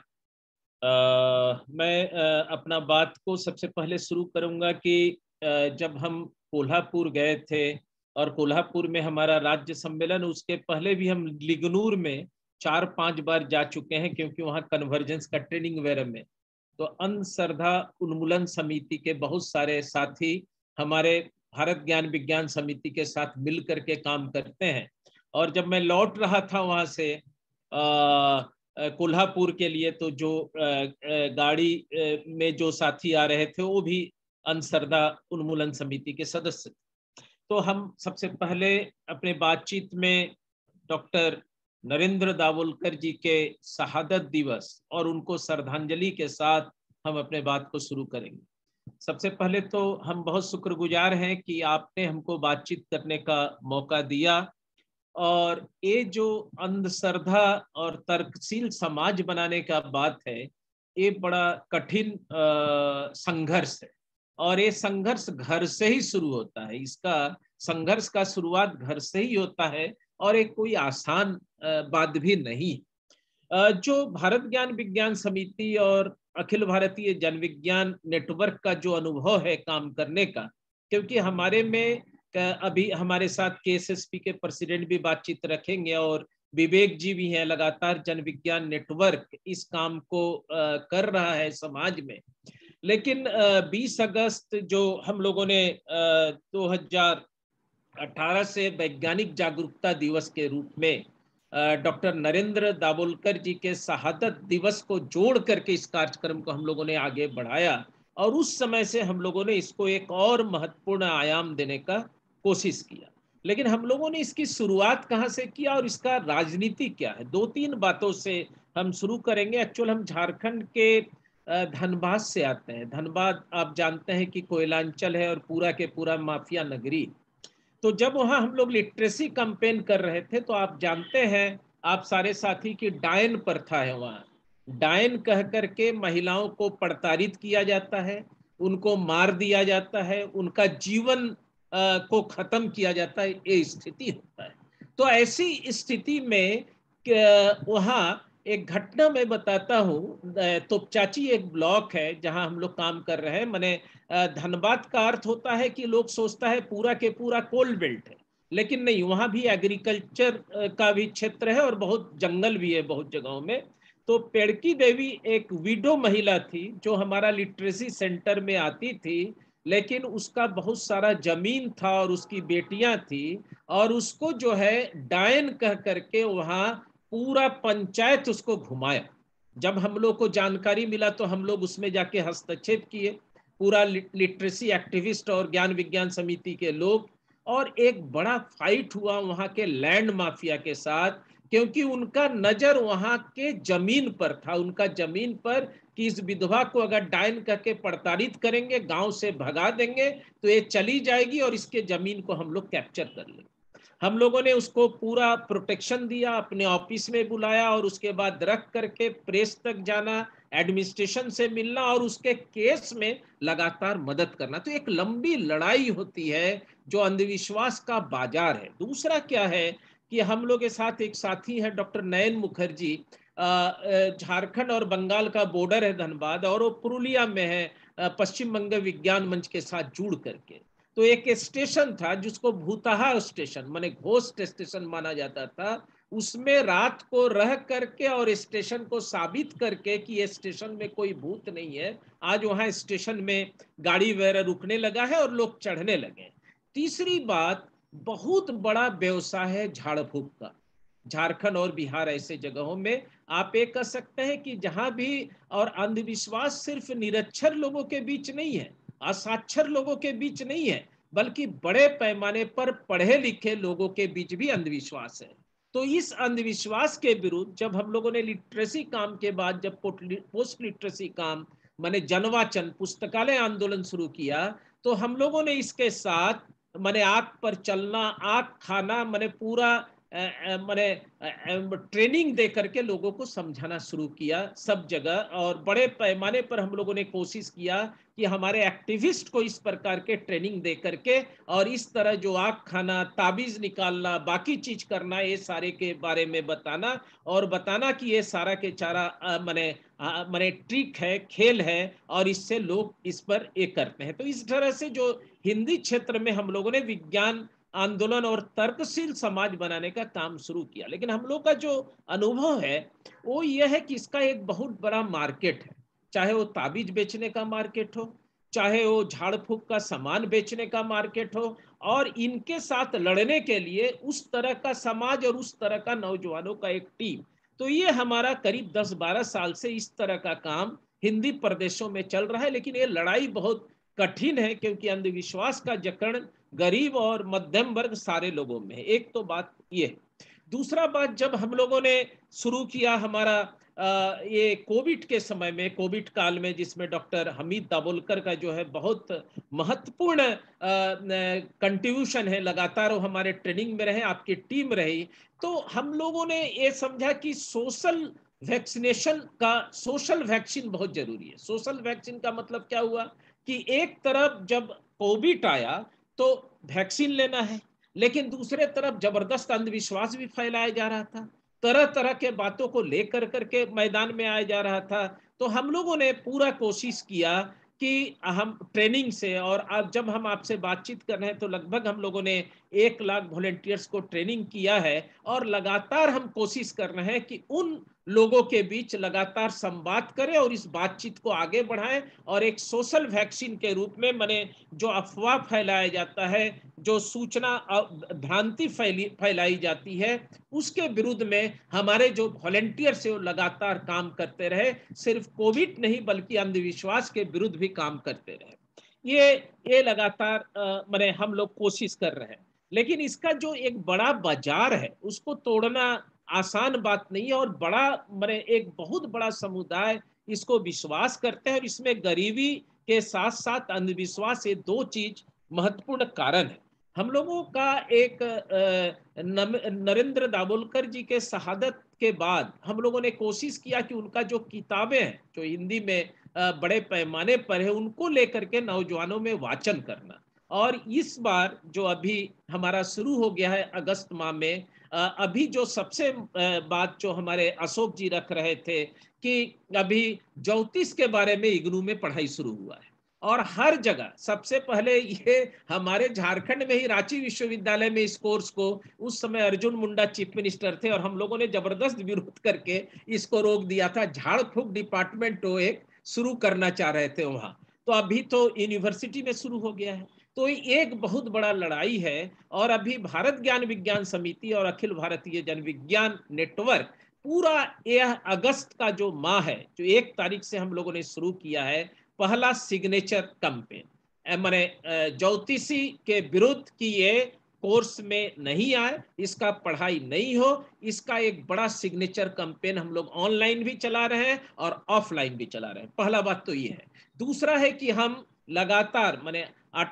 मैं अपना बात को सबसे पहले शुरू करूंगा कि जब हम कोल्हापुर गए थे और कोल्हापुर में हमारा राज्य सम्मेलन, उसके पहले भी हम लिगनूर में 4-5 बार जा चुके हैं, क्योंकि वहाँ कन्वर्जेंस का ट्रेनिंग वगैरह में। तो अंधश्रद्धा उन्मूलन समिति के बहुत सारे साथी हमारे भारत ज्ञान विज्ञान समिति के साथ मिल करके काम करते हैं। और जब मैं लौट रहा था वहाँ से कोल्हापुर के लिए, तो जो गाड़ी में जो साथी आ रहे थे वो भी अंधश्रद्धा उन्मूलन समिति के सदस्य थे। तो हम सबसे पहले अपने बातचीत में डॉक्टर नरेंद्र दाभोलकर जी के शहादत दिवस और उनको श्रद्धांजलि के साथ हम अपने बात को शुरू करेंगे। सबसे पहले तो हम बहुत शुक्रगुजार हैं कि आपने हमको बातचीत करने का मौका दिया, और ये जो अंधश्रद्धा और तर्कशील समाज बनाने का बात है, ये बड़ा कठिन संघर्ष है, और ये संघर्ष घर से ही शुरू होता है। इसका संघर्ष का शुरुआत घर से ही होता है, और एक कोई आसान बात भी नहीं। जो भारत ज्ञान विज्ञान समिति और अखिल भारतीय जन विज्ञान नेटवर्क का जो अनुभव है काम करने का, क्योंकि हमारे में अभी हमारे साथ KSSP के प्रेसिडेंट भी बातचीत रखेंगे, और विवेक जी भी हैं, लगातार जन विज्ञान नेटवर्क इस काम को कर रहा है समाज में। लेकिन 20 अगस्त जो हम लोगों ने 2018 से वैज्ञानिक जागरूकता दिवस के रूप में डॉक्टर नरेंद्र दाभोलकर जी के शहादत दिवस को जोड़ करके इस कार्यक्रम को हम लोगों ने आगे बढ़ाया, और उस समय से हम लोगों ने इसको एक और महत्वपूर्ण आयाम देने का कोशिश किया। लेकिन हम लोगों ने इसकी शुरुआत कहाँ से किया और इसका राजनीति क्या है, 2-3 बातों से हम शुरू करेंगे। एक्चुअल हम झारखंड के धनबाद से आते हैं। धनबाद आप जानते हैं कि कोयलांचल है और पूरा के पूरा माफिया नगरी। तो जब वहाँ हम लोग लिटरेसी कैंपेन कर रहे थे, तो आप जानते हैं आप सारे साथी की डायन प्रथा है वहाँ। डायन कह करके महिलाओं को प्रताड़ित किया जाता है, उनको मार दिया जाता है, उनका जीवन को खत्म किया जाता है, ये स्थिति होता है। तो ऐसी स्थिति में वहाँ एक घटना मैं बताता हूँ। तोपचाची एक ब्लॉक है जहाँ हम लोग काम कर रहे हैं। मैंने धनबाद का अर्थ होता है कि लोग सोचता है पूरा के पूरा कोल बेल्ट है, लेकिन नहीं, वहाँ भी एग्रीकल्चर का भी क्षेत्र है और बहुत जंगल भी है बहुत जगहों में। तो पेड़की देवी एक विडो महिला थी जो हमारा लिटरेसी सेंटर में आती थी, लेकिन उसका बहुत सारा जमीन था और उसकी बेटियां थी, और उसको जो है डायन कह करके वहाँ पूरा पंचायत उसको घुमाया। जब हम लोग को जानकारी मिला तो हम लोग उसमें जाके हस्तक्षेप किए, पूरा लिटरेसी एक्टिविस्ट और ज्ञान विज्ञान समिति के लोग, और एक बड़ा फाइट हुआ वहाँ के लैंड माफिया के साथ, क्योंकि उनका नजर वहाँ के जमीन पर था, उनका जमीन पर कि इस विधवा को अगर डायन करके प्रताड़ित करेंगे, गांव से भगा देंगे, तो ये चली जाएगी और इसके जमीन को हम लोग कैप्चर कर लेंगे। हम लोगों ने उसको पूरा प्रोटेक्शन दिया, अपने ऑफिस में बुलाया, और उसके बाद रख करके प्रेस तक जाना, एडमिनिस्ट्रेशन से मिलना, और उसके केस में लगातार मदद करना। तो एक लंबी लड़ाई होती है जो अंधविश्वास का बाजार है। दूसरा क्या है कि हम लोग के साथ एक साथी है डॉक्टर नयन मुखर्जी, झारखंड और बंगाल का बॉर्डर है धनबाद, और वो पुरुलिया में है पश्चिम बंग विज्ञान मंच के साथ जुड़ करके। तो एक स्टेशन था जिसको भूतहा स्टेशन माने घोस्ट स्टेशन माना जाता था, उसमें रात को रह करके और स्टेशन को साबित करके कि ये स्टेशन में कोई भूत नहीं है, आज वहां स्टेशन में गाड़ी वगैरह रुकने लगा है और लोग चढ़ने लगे। तीसरी बात, बहुत बड़ा व्यवसाय है झाड़ फूक का। झारखंड और बिहार ऐसे जगहों में आप ये कह सकते हैं कि जहां भी, और अंधविश्वास सिर्फ निरक्षर लोगों के बीच नहीं है, असाक्षर लोगों के बीच नहीं है, बल्कि बड़े पैमाने पर पढ़े लिखे लोगों के बीच भी अंधविश्वास है। तो इस अंधविश्वास के विरुद्ध जब हम लोगों ने लिटरेसी काम के बाद जब पोस्ट लिटरेसी काम माने जनवाचन पुस्तकालय आंदोलन शुरू किया, तो हम लोगों ने इसके साथ माने आंख पर चलना, आंख खाना, माने पूरा माने ट्रेनिंग दे करके लोगों को समझाना शुरू किया सब जगह, और बड़े पैमाने पर हम लोगों ने कोशिश किया कि हमारे एक्टिविस्ट को इस प्रकार के ट्रेनिंग दे करके, और इस तरह जो आग खाना, ताबीज निकालना, बाकी चीज करना, ये सारे के बारे में बताना, और बताना कि ये सारा के चारा माने ट्रिक है, खेल है, और इससे लोग इस पर ये करते हैं। तो इस तरह से जो हिंदी क्षेत्र में हम लोगों ने विज्ञान आंदोलन और तर्कशील समाज बनाने का काम शुरू किया। लेकिन हम लोग का जो अनुभव है वो यह है कि इसका एक बहुत बड़ा मार्केट है, चाहे वो ताबीज बेचने का मार्केट हो, चाहे वो झाड़ फूक का सामान बेचने का मार्केट हो, और इनके साथ लड़ने के लिए उस तरह का समाज और उस तरह का नौजवानों का एक टीम। तो ये हमारा करीब 10-12 साल से इस तरह का काम हिंदी प्रदेशों में चल रहा है। लेकिन ये लड़ाई बहुत कठिन है, क्योंकि अंधविश्वास का जकड़ गरीब और मध्यम वर्ग सारे लोगों में है। एक तो बात ये। दूसरा बात, जब हम लोगों ने शुरू किया हमारा ये कोविड के समय में, कोविड काल में, जिसमें डॉक्टर हमीद दाभोलकर का जो है बहुत महत्वपूर्ण कंट्रीब्यूशन है, लगातार वो हमारे ट्रेनिंग में रहे, आपकी टीम रही, तो हम लोगों ने ये समझा कि सोशल वैक्सीन बहुत जरूरी है। सोशल वैक्सीन का मतलब क्या हुआ कि एक तरफ जब कोविड आया तो वैक्सीन लेना है, लेकिन दूसरे तरफ जबरदस्त अंधविश्वास भी फैलाया जा रहा था, तरह तरह के बातों को लेकर करके मैदान में आया जा रहा था। तो हम लोगों ने पूरा कोशिश किया कि हम ट्रेनिंग से, और अब जब हम आपसे बातचीत कर रहे हैं तो लगभग हम लोगों ने 1 लाख वॉलंटियर्स को ट्रेनिंग किया है, और लगातार हम कोशिश कर रहे हैं कि उन लोगों के बीच लगातार संवाद करें और इस बातचीत को आगे बढ़ाएं, और एक सोशल वैक्सीन के रूप में, माने जो अफवाह फैलाया जाता है, जो सूचना भ्रांति फैलाई जाती है, उसके विरुद्ध में हमारे जो वॉलंटियर्स है वो लगातार काम करते रहे, सिर्फ कोविड नहीं बल्कि अंधविश्वास के विरुद्ध भी काम करते रहे। ये लगातार माने हम लोग कोशिश कर रहे हैं, लेकिन इसका जो एक बड़ा बाजार है उसको तोड़ना आसान बात नहीं है, और बड़ा माने एक बहुत बड़ा समुदाय इसको विश्वास करते हैं, और इसमें गरीबी के साथ साथ अंधविश्वास, ये 2 चीज महत्वपूर्ण कारण है। हम लोगों का एक नरेंद्र दाभोलकर जी के शहादत के बाद हम लोगों ने कोशिश किया कि उनका जो किताबें हैं जो हिंदी में बड़े पैमाने पर है, उनको लेकर के नौजवानों में वाचन करना। और इस बार जो अभी हमारा शुरू हो गया है अगस्त माह में, अभी जो सबसे बात जो हमारे अशोक जी रख रहे थे कि अभी ज्योतिष के बारे में इग्नू में पढ़ाई शुरू हुआ है, और हर जगह सबसे पहले ये हमारे झारखंड में ही रांची विश्वविद्यालय में इस कोर्स को, उस समय अर्जुन मुंडा चीफ मिनिस्टर थे और हम लोगों ने जबरदस्त विरोध करके इसको रोक दिया था। झाड़ फूक डिपार्टमेंट वो एक शुरू करना चाह रहे थे वहां, तो अभी तो यूनिवर्सिटी में शुरू हो गया है। तो एक बहुत बड़ा लड़ाई है, और अभी भारत ज्ञान विज्ञान समिति और अखिल भारतीय जन विज्ञान नेटवर्क पूरा यह अगस्त का जो माह है, जो 1 तारीख से हम लोगों ने शुरू किया है, पहला सिग्नेचर कैंपेन, माने ज्योतिषी के विरुद्ध कि ये कोर्स में नहीं आए, इसका पढ़ाई नहीं हो, इसका एक बड़ा सिग्नेचर कैंपेन हम लोग ऑनलाइन भी चला रहे हैं और ऑफलाइन भी चला रहे हैं। पहला बात तो ये है। दूसरा है कि हम लगातार माने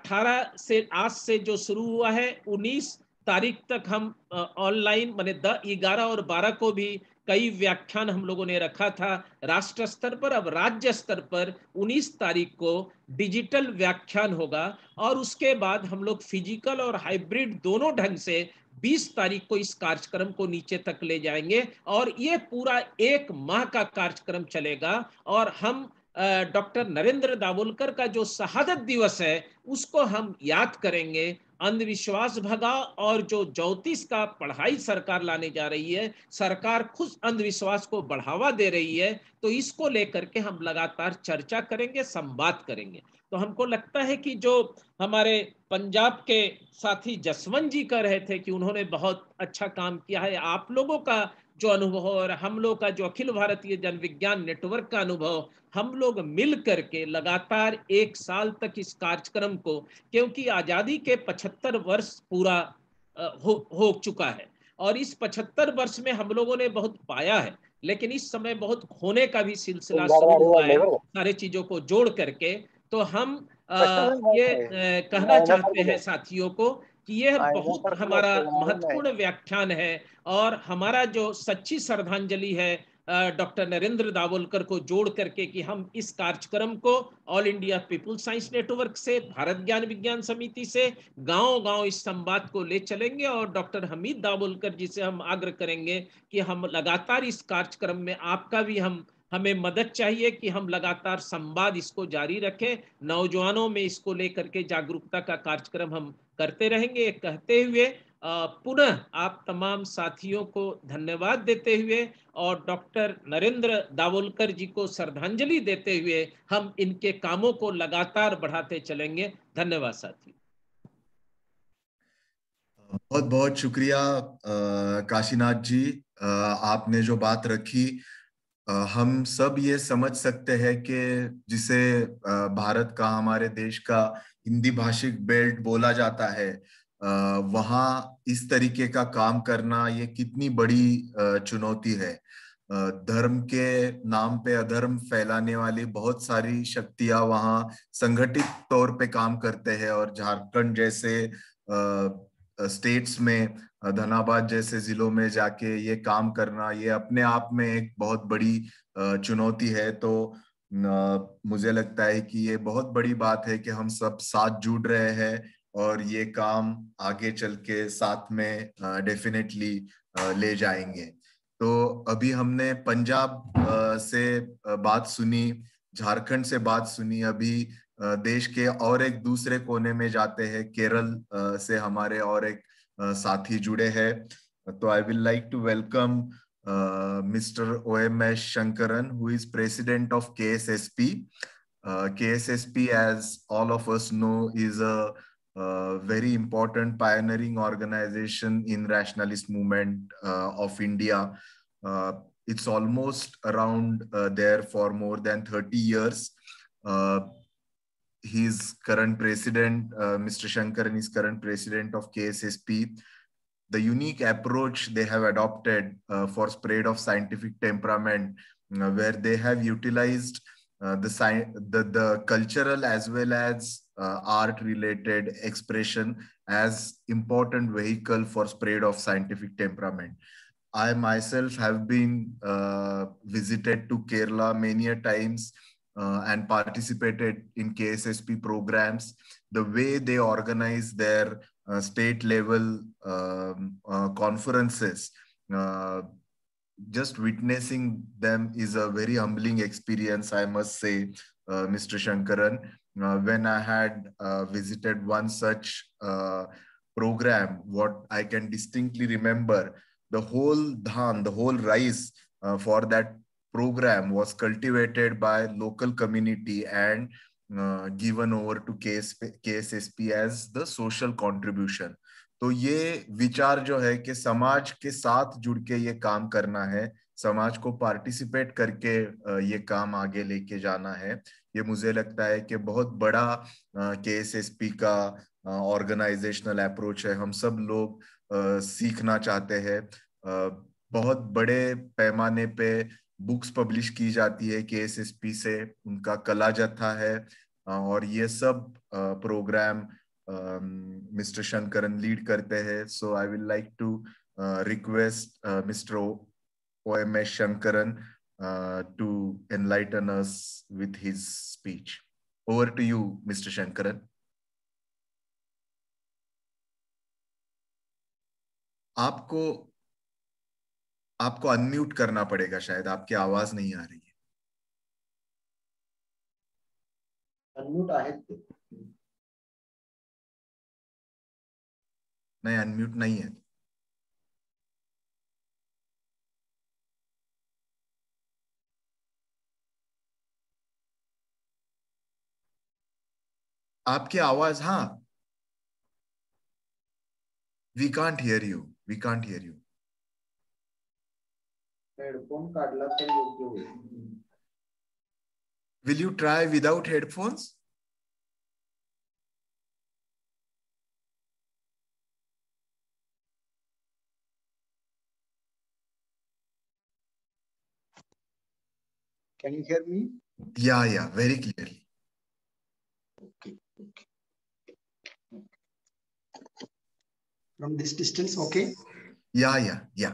18 से आज से जो शुरू हुआ है 19 तारीख तक हम ऑनलाइन माने 11 और 12 को भी कई व्याख्यान हम लोगों ने रखा था राष्ट्र स्तर पर। अब राज्य स्तर पर 19 तारीख को डिजिटल व्याख्यान होगा, और उसके बाद हम लोग फिजिकल और हाइब्रिड दोनों ढंग से 20 तारीख को इस कार्यक्रम को नीचे तक ले जाएंगे, और ये पूरा 1 माह का कार्यक्रम चलेगा। और हम डॉक्टर नरेंद्र दाभोलकर का जो शहादत दिवस है उसको हम याद करेंगे, अंधविश्वास भगा, और जो ज्योतिष का पढ़ाई सरकार लाने जा रही है, सरकार खुद अंधविश्वास को बढ़ावा दे रही है, तो इसको लेकर के हम लगातार चर्चा करेंगे, संवाद करेंगे। तो हमको लगता है कि जो हमारे पंजाब के साथी जसवंत जी कह रहे थे कि उन्होंने बहुत अच्छा काम किया है, आप लोगों का जो अनुभव और हम लोग का जो अखिल भारतीय जन विज्ञान नेटवर्क का अनुभव, हम लोग मिल करके लगातार 1 साल तक इस कार्यक्रम को, क्योंकि आजादी के 75 वर्ष पूरा हो चुका है, और इस 75 वर्ष में हम लोगों ने बहुत पाया है, लेकिन इस समय बहुत खोने का भी सिलसिला शुरू हुआ है सारे चीजों को जोड़ करके। तो हम ये कहना चाहते हैं साथियों को कि यह बहुत हमारा महत्वपूर्ण व्याख्यान है, और हमारा जो सच्ची श्रद्धांजलि है डॉक्टर नरेंद्र दाभोलकर को जोड़ करके कि हम इस कार्यक्रम को all India people science network से, भारत ज्ञान विज्ञान समिति से गांव-गांव इस संवाद को ले चलेंगे, और डॉक्टर हमीद दाभोलकर जी से हम आग्रह करेंगे कि हम लगातार इस कार्यक्रम में आपका भी हमें मदद चाहिए कि हम लगातार संवाद इसको जारी रखें, नौजवानों में इसको लेकर के जागरूकता का कार्यक्रम हम करते रहेंगे। कहते हुए पुनः आप तमाम साथियों को धन्यवाद देते हुए और डॉक्टर नरेंद्र दाभोलकर जी को श्रद्धांजलि देते हुए हम इनके कामों को लगातार बढ़ाते चलेंगे। धन्यवाद साथियों। बहुत बहुत शुक्रिया काशीनाथ जी, आपने जो बात रखी, हम सब ये समझ सकते हैं कि जिसे भारत का, हमारे देश का हिंदी भाषिक बेल्ट बोला जाता है, वहाँ इस तरीके का काम करना ये कितनी बड़ी चुनौती है। धर्म के नाम पे अधर्म फैलाने वाली बहुत सारी शक्तियां वहां संगठित तौर पे काम करते हैं, और झारखंड जैसे स्टेट्स में, धनाबाद जैसे जिलों में जाके ये काम करना, ये अपने आप में एक बहुत बड़ी चुनौती है। तो मुझे लगता है कि ये बहुत बड़ी बात है कि हम सब साथ जुड़ रहे हैं और ये काम आगे चल के साथ में डेफिनेटली ले जाएंगे। तो अभी हमने पंजाब से बात सुनी, झारखंड से बात सुनी, अभी देश के और एक दूसरे कोने में जाते हैं, केरल से हमारे और एक साथी जुड़े हैं। तो I will like to welcome Mr. OMS Shankaran, who is president of KSSP. KSSP, as all of us know, is a very important pioneering organization in rationalist movement of India. It's almost around there for more than 30 years. His current president, Mr. Shankaran, is current president of KSSP. The unique approach they have adopted for spread of scientific temperament, where they have utilized the cultural as well as art-related expression as important vehicle for spread of scientific temperament. I myself have been visited to Kerala many a times and participated in KSSP programs. The way they organize their state level conferences, just witnessing them is a very humbling experience, I must say, Mr. Shankaran. When I had visited one such program, what I can distinctly remember, the whole dhan, the whole rice for that program was cultivated by local community and given over to KSSP as the social contribution. तो ये विचार जो है कि समाज के साथ जुड़ के ये काम करना है, समाज को पार्टिसिपेट करके ये काम आगे लेके जाना है, ये मुझे लगता है कि बहुत बड़ा KSSP का ऑर्गेनाइजेशनल अप्रोच है। हम सब लोग सीखना चाहते हैं। बहुत बड़े पैमाने पे बुक्स पब्लिश की जाती है KSSP से, उनका कला जत्था है, और ये सब प्रोग्राम मिस्टर शंकरन लीड करते हैं। So I will like to request mister OMS Shankaran to enlighten us with his speech. Over to you, Mr. Shankaran. आपको अनम्यूट करना पड़ेगा, शायद आपकी आवाज नहीं आ रही है। अनम्यूट आहे ते नहीं, अनम्यूट नहीं है। आपकी आवाज, हाँ, we can't hear you, we can't hear you. Headphone काढला तर योग्य होईल। Will you try without headphones? Can you hear me? Yeah, very clearly. Okay. From this distance, okay? Yeah.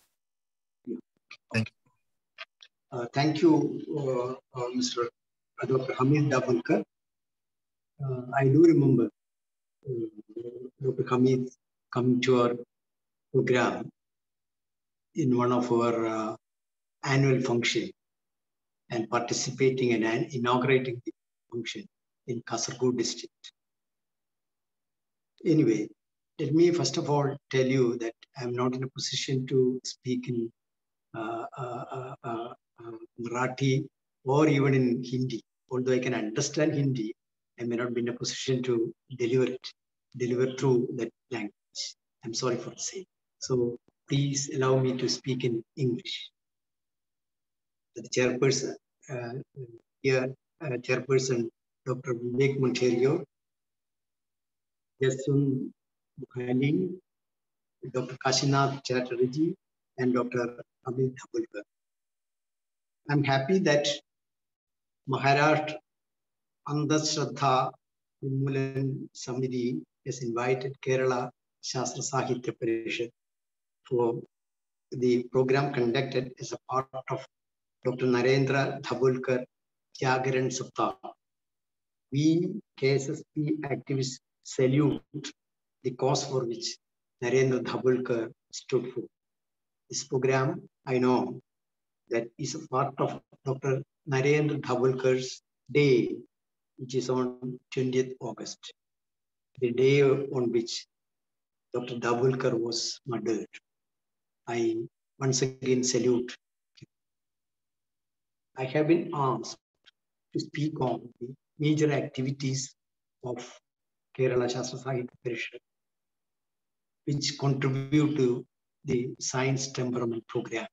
Thank you, Mr. Dr. Hamid Davalkar. I do remember Dr. Hamid coming to our program in one of our annual function and participating and inaugurating the function in Kasaragod district. Anyway, let me first of all tell you that I'm not in a position to speak in Marathi or even in Hindi. Although I can understand Hindi, I may not be in a position to deliver through that language. I'm sorry for the same. So please allow me to speak in English. The chairperson chairperson Dr. Vivek Monterio, Yasun Bukhali, Dr. Kashinath Chatterjee, and Dr. Hamid Davalkar. I'm happy that Maharashtra Andhashraddha Unmulan Samiti has invited Kerala Shastra Sahitya Parishad for the program conducted as a part of Dr. Narendra Dhabulkar Tyagaran Saptah. We KSSP activists salute the cause for which Narendra Dhabulkar stood for. This program, I know, that is a part of Dr. Narendra Dhabulkar's day, which is on 20th August, the day on which Dr. Dhabulkar was murdered. I once again salute. I have been asked to speak on the major activities of Kerala Shastra Sahitya Parishad, which contribute to the Science Temperament program.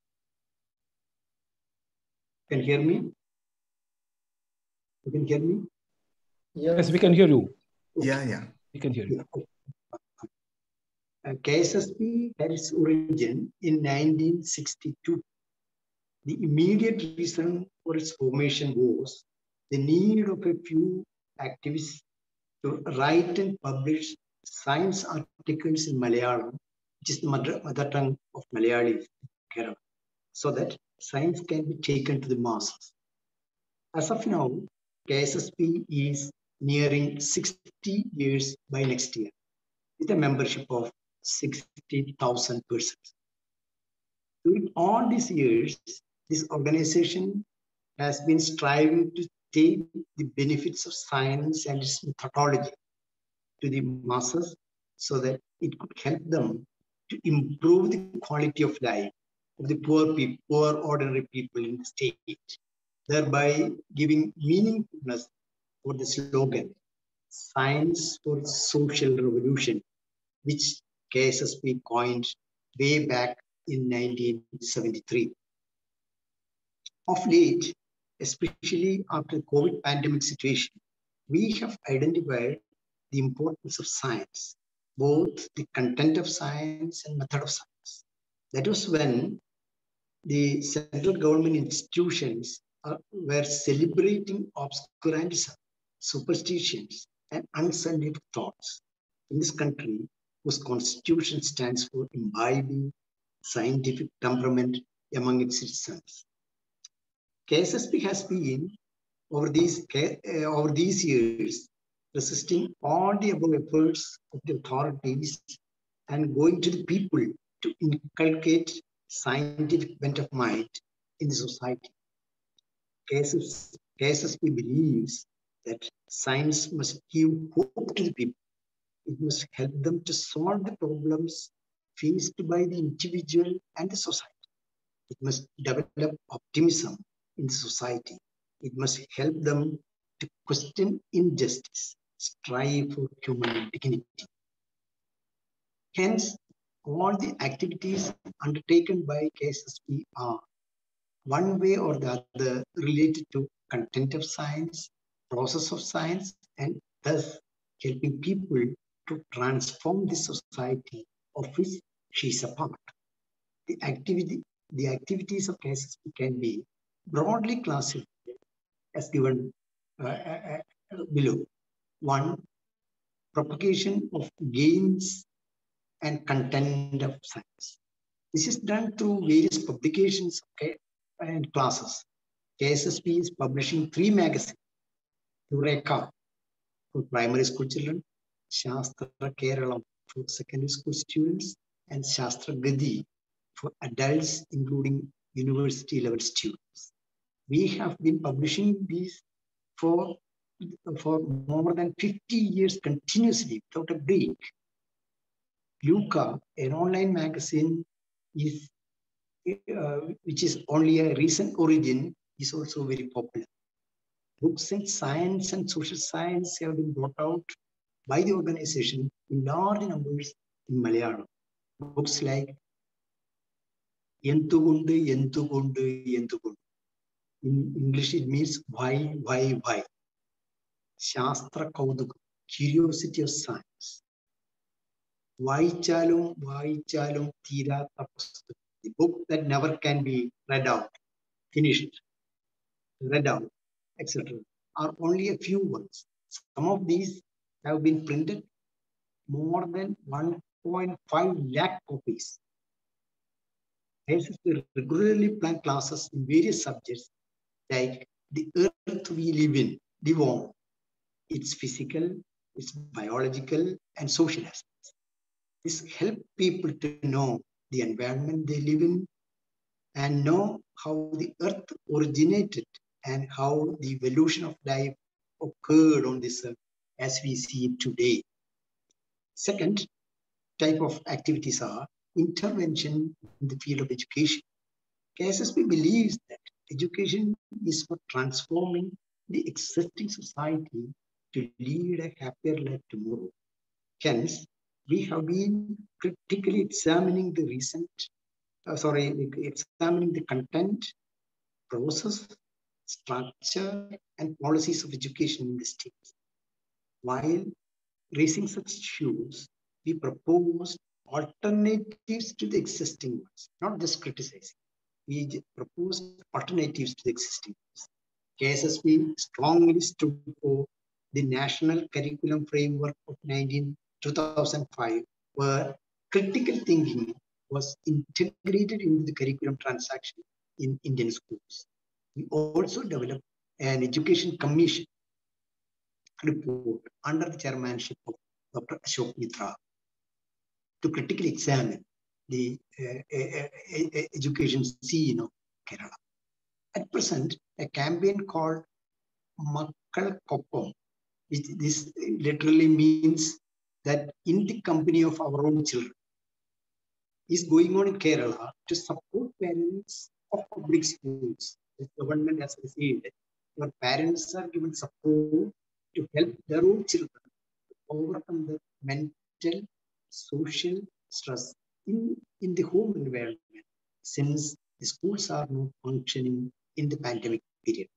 Can you hear me? You can hear me? Yes, we can hear you. Okay. Yeah. We can hear you. KSSP had its origin in 1962. The immediate reason for its formation was the need of a few activists to write and publish science articles in Malayalam, which is the mother tongue of Malayalis in Kerala, so that science can be taken to the masses. As of now, KSSP is nearing 60 years by next year, with a membership of 60,000 persons. During all these years, this organization has been striving to take the benefits of science and its methodology to the masses so that it could help them to improve the quality of life of the poor people, poor ordinary people in the state, thereby giving meaningfulness for the slogan, Science for Social Revolution, which KSSP coined way back in 1973. Of late, especially after the COVID pandemic situation, we have identified the importance of science, both the content of science and method of science. That was when the central government institutions were celebrating obscurantism, superstitions, and unscientific thoughts in this country, whose constitution stands for imbibing scientific temperament among its citizens. KSSP has been, over these years, resisting all the above efforts of the authorities and going to the people to inculcate scientific bent of mind in the society. KSSP believes that science must give hope to the people. It must help them to solve the problems faced by the individual and the society. It must develop optimism in the society. It must help them to question injustice, strive for human dignity. Hence, all the activities undertaken by KSSP are one way or the other related to content of science, process of science, and thus helping people to transform the society of which she is a part. The activities of KSSP can be broadly classified as given below. One, propagation of gains and content of science. This is done through various publications and classes. KSSP is publishing 3 magazines: Eureka for primary school children, Shastra Kerala for secondary school students, and Shastra Gadi for adults, including university level students. We have been publishing these for more than 50 years continuously without a break. Luca, an online magazine, is which is only a recent origin, is also very popular. Books in science and social science have been brought out by the organization in large numbers in Malayalam. Books like Yentugundu, Yentugundu, Yentugundu. In English, it means why. Shastra Kaudukam, curiosity of science. Vaichalum Theeratha Pustakam, the book that never can be read out. finished, read out, etc., are only a few words. Some of these have been printed more than 1.5 lakh copies. KSSP regularly plan classes in various subjects like the earth we live on, its physical, its biological, and social aspects. This helps people to know the environment they live in and know how the earth originated and how the evolution of life occurred on this earth as we see it today. Second type of activities are intervention in the field of education. KSSP believes that education is for transforming the existing society to lead a happier life tomorrow. Hence, we have been critically examining the examining the content, process, structure, and policies of education in the state. While raising such issues, we propose alternatives to the existing ones, not just criticizing. We propose alternatives to the existing ones. KSSP strongly stood for the National Curriculum Framework of 2005, where critical thinking was integrated into the curriculum transaction in Indian schools. We also developed an education commission report under the chairmanship of Dr. Ashok Mitra to critically examine the education scene of Kerala. At present, a campaign called Makkal Koppam, which this literally means that in the company of our own children, is going on in Kerala to support parents of public schools. The government has received where parents are given support to help their own children overcome the mental, social stress in the home environment, since the schools are not functioning in the pandemic period.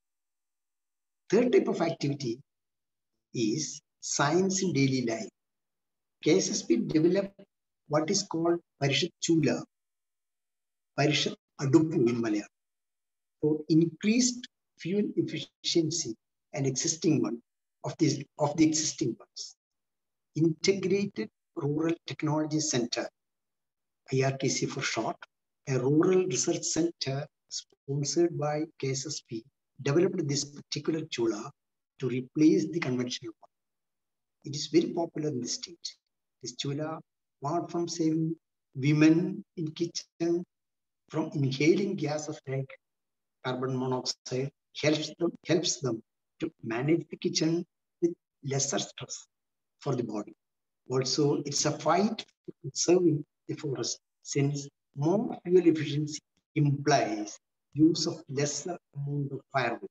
Third type of activity is science in daily life. KSSP developed what is called Parishat Chula, Parishat Aduppu in Malayalam, for increased fuel efficiency and existing one of the existing ones. Integrated Rural Technology Center, IRTC for short, a rural research center sponsored by KSSP, developed this particular chula to replace the conventional one. It is very popular in the state. This chula, apart from saving women in kitchen from inhaling gases like carbon monoxide, helps them to manage the kitchen with lesser stress for the body. Also, it's a fight for conserving the forest, since more fuel efficiency implies use of lesser amount of firewood.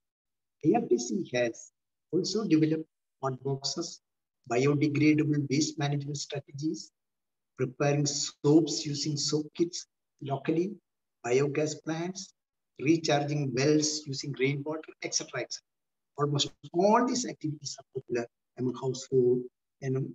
IRTC has also developed hot boxes, biodegradable waste management strategies, preparing soaps using soap kits locally, biogas plants, recharging wells using rainwater, etc., etc. Almost all these activities are popular among household and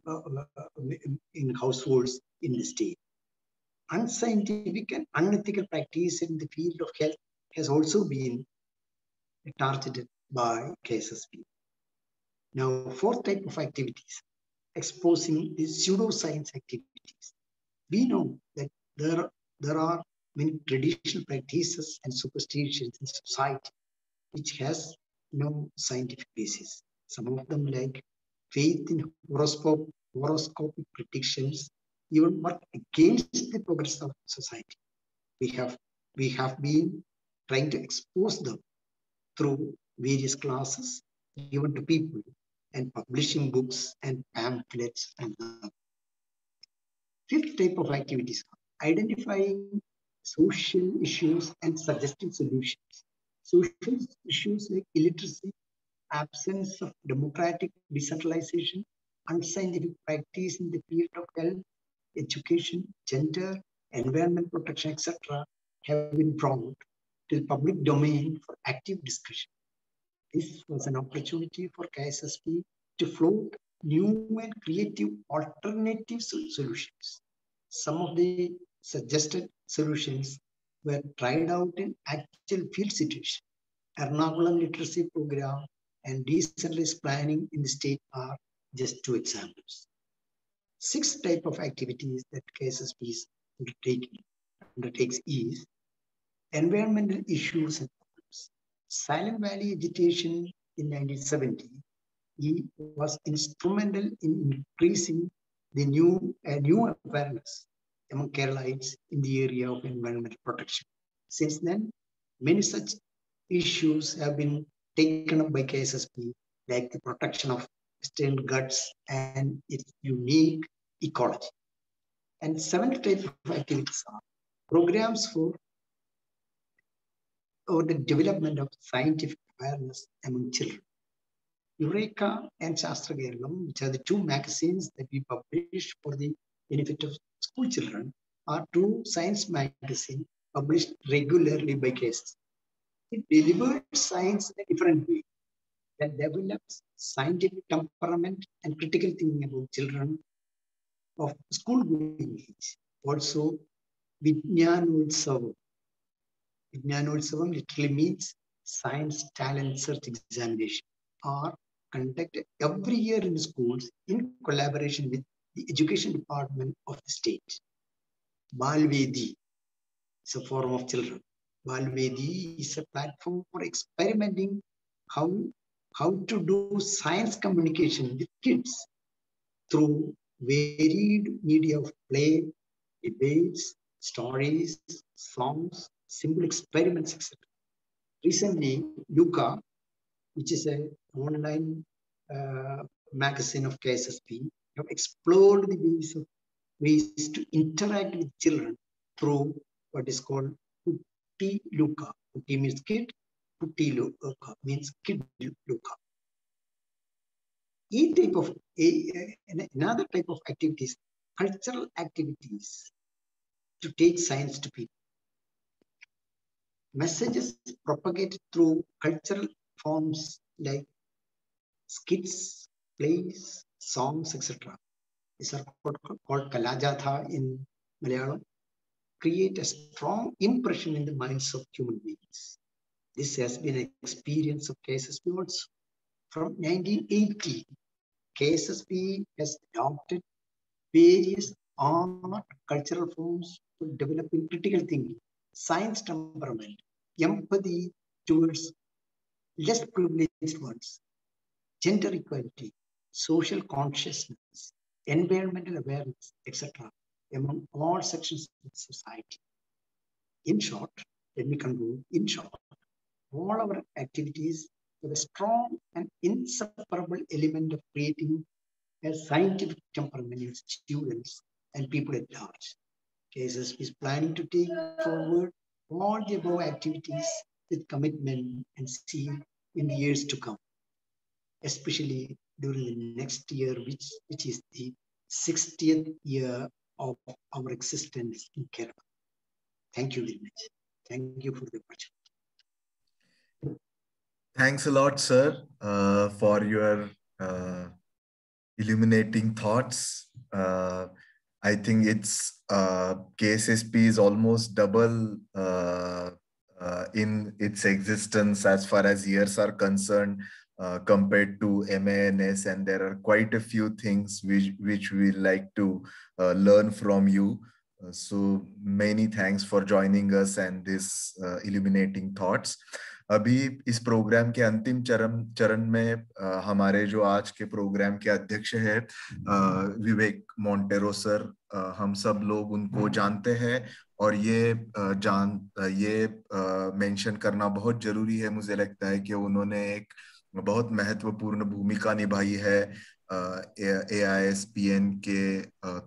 in households in the state. Unscientific and unethical practice in the field of health has also been targeted by KSSP. Now, fourth type of activities, exposing the pseudoscience activities. We know that there are many traditional practices and superstitions in society which has no scientific basis. Some of them, like faith in horoscopic predictions, even work against the progress of society. We have been trying to expose them through various classes given to people and publishing books and pamphlets and others. Fifth type of activities, identifying social issues and suggesting solutions. Social issues like illiteracy, absence of democratic decentralization, unscientific practice in the field of health, education, gender, environment protection, etc., have been brought to the public domain for active discussion. This was an opportunity for KSSP to float new and creative alternative solutions. Some of the suggested solutions were tried out in actual field situation. Ernakulam literacy program and decentralized planning in the state are just two examples. 6 types of activities that KSSP undertakes is environmental issues and problems. Silent Valley Agitation in 1970 was instrumental in increasing the new awareness among Keralites in the area of environmental protection. Since then, many such issues have been taken up by KSSP, like the protection of Western Ghats and its unique ecology. And 7 types of activities are programs for the development of scientific awareness among children. Eureka and Shastra Kerala, which are the 2 magazines that we publish for the benefit of school children, are 2 science magazines published regularly by KSSP. It delivers science in a different way that develops scientific temperament and critical thinking about children of school-going age. Also, Vijnanotsavam. Vijnanotsavam literally means science talent search examination, are conducted every year in schools in collaboration with the education department of the state. Balvedi is a forum of children. Balvedi is a platform for experimenting how to do science communication with kids through varied media of play, debates, stories, songs, simple experiments, etc. Recently, Luca, which is an online magazine of KSSP, have explored the ways to interact with children through what is called Putti Luca. Putti means kid, Putti Luca means kid Luca. Another type of activities, cultural activities to take science to people. Messages propagated through cultural forms like skits, plays, songs, etc. These are called Kalajatha in Malayalam. Create a strong impression in the minds of human beings. This has been an experience of KSSP also. From 1980, KSSP has adopted various art, cultural forms for developing critical thinking, science temperament, empathy towards less privileged ones, gender equality, social consciousness, environmental awareness, etc., among all sections of society. In short, let me conclude, in short, all our activities have a strong and inseparable element of creating a scientific temperament in students and people at large. KSSP is planning to take forward all the above activities with commitment and zeal in the years to come, especially during the next year, which is the 60th year of our existence in Kerala. Thank you very much. Thank you for the opportunity. Thanks a lot, sir, for your illuminating thoughts. I think it's KSSP is almost double in its existence as far as years are concerned compared to MANS, and there are quite a few things which we like to learn from you. So many thanks for joining us and this illuminating thoughts. अभी इस प्रोग्राम के अंतिम चरण में हमारे जो आज के प्रोग्राम के अध्यक्ष है विवेक मोंटेरो सर, हम सब लोग उनको जानते हैं और ये मेंशन करना बहुत जरूरी है। मुझे लगता है कि उन्होंने एक बहुत महत्वपूर्ण भूमिका निभाई है AISPN के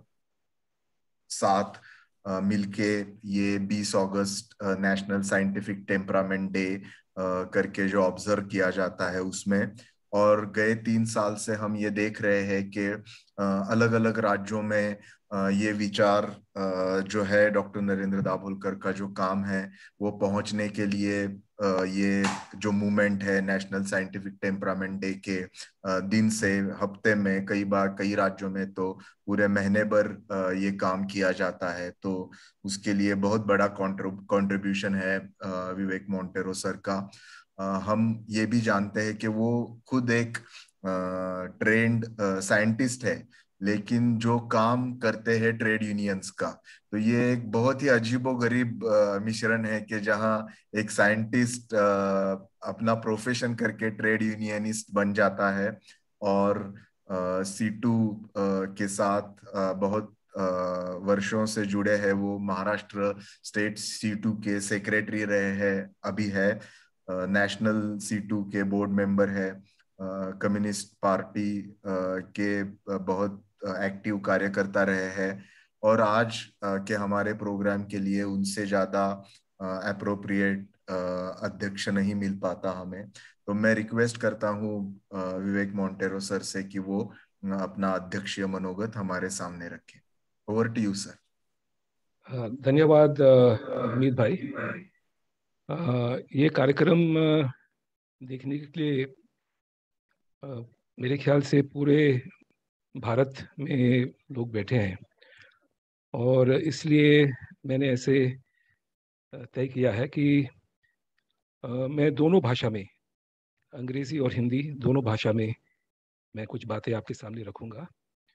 साथ मिलके ये 20 अगस्त नेशनल साइंटिफिक टेम्परामेंट डे करके जो ऑब्जर्व किया जाता है उसमें। और गए 3 साल से हम ये देख रहे हैं कि अलग अलग राज्यों में ये विचार जो है डॉक्टर नरेंद्र दाभोलकर का जो काम है वो पहुंचने के लिए ये जो मूवमेंट है नेशनल साइंटिफिक टेम्परामेंट डे के दिन से हफ्ते में कई बार कई राज्यों में तो पूरे महीने भर ये काम किया जाता है। तो उसके लिए बहुत बड़ा कंट्रीब्यूशन है विवेक मोंटेरो सर का। हम ये भी जानते हैं कि वो खुद एक ट्रेंड साइंटिस्ट है, लेकिन जो काम करते हैं ट्रेड यूनियंस का, तो ये एक बहुत ही अजीबोगरीब मिश्रण है कि जहां एक साइंटिस्ट अपना प्रोफेशन करके ट्रेड यूनियनिस्ट बन जाता है और C2 के साथ बहुत वर्षों से जुड़े हैं। वो महाराष्ट्र स्टेट C2 के सेक्रेटरी रहे हैं, अभी है नेशनल C2 के बोर्ड मेंबर है, कम्युनिस्ट पार्टी के बहुत एक्टिव कार्यकर्ता रहे हैं। और आज के हमारे प्रोग्राम के लिए उनसे ज्यादा अप्रोप्रिएट अध्यक्ष नहीं मिल पाता हमें। तो मैं रिक्वेस्ट करता हूँ विवेक मोंटेरो सर से कि वो अपना अध्यक्षीय मनोगत हमारे सामने रखें। Over to you sir. धन्यवाद हमीद भाई। ये कार्यक्रम देखने के लिए मेरे ख्याल से पूरे भारत में लोग बैठे हैं और इसलिए मैंने ऐसे तय किया है कि मैं दोनों भाषा में, अंग्रेजी और हिंदी दोनों भाषा में मैं कुछ बातें आपके सामने रखूंगा।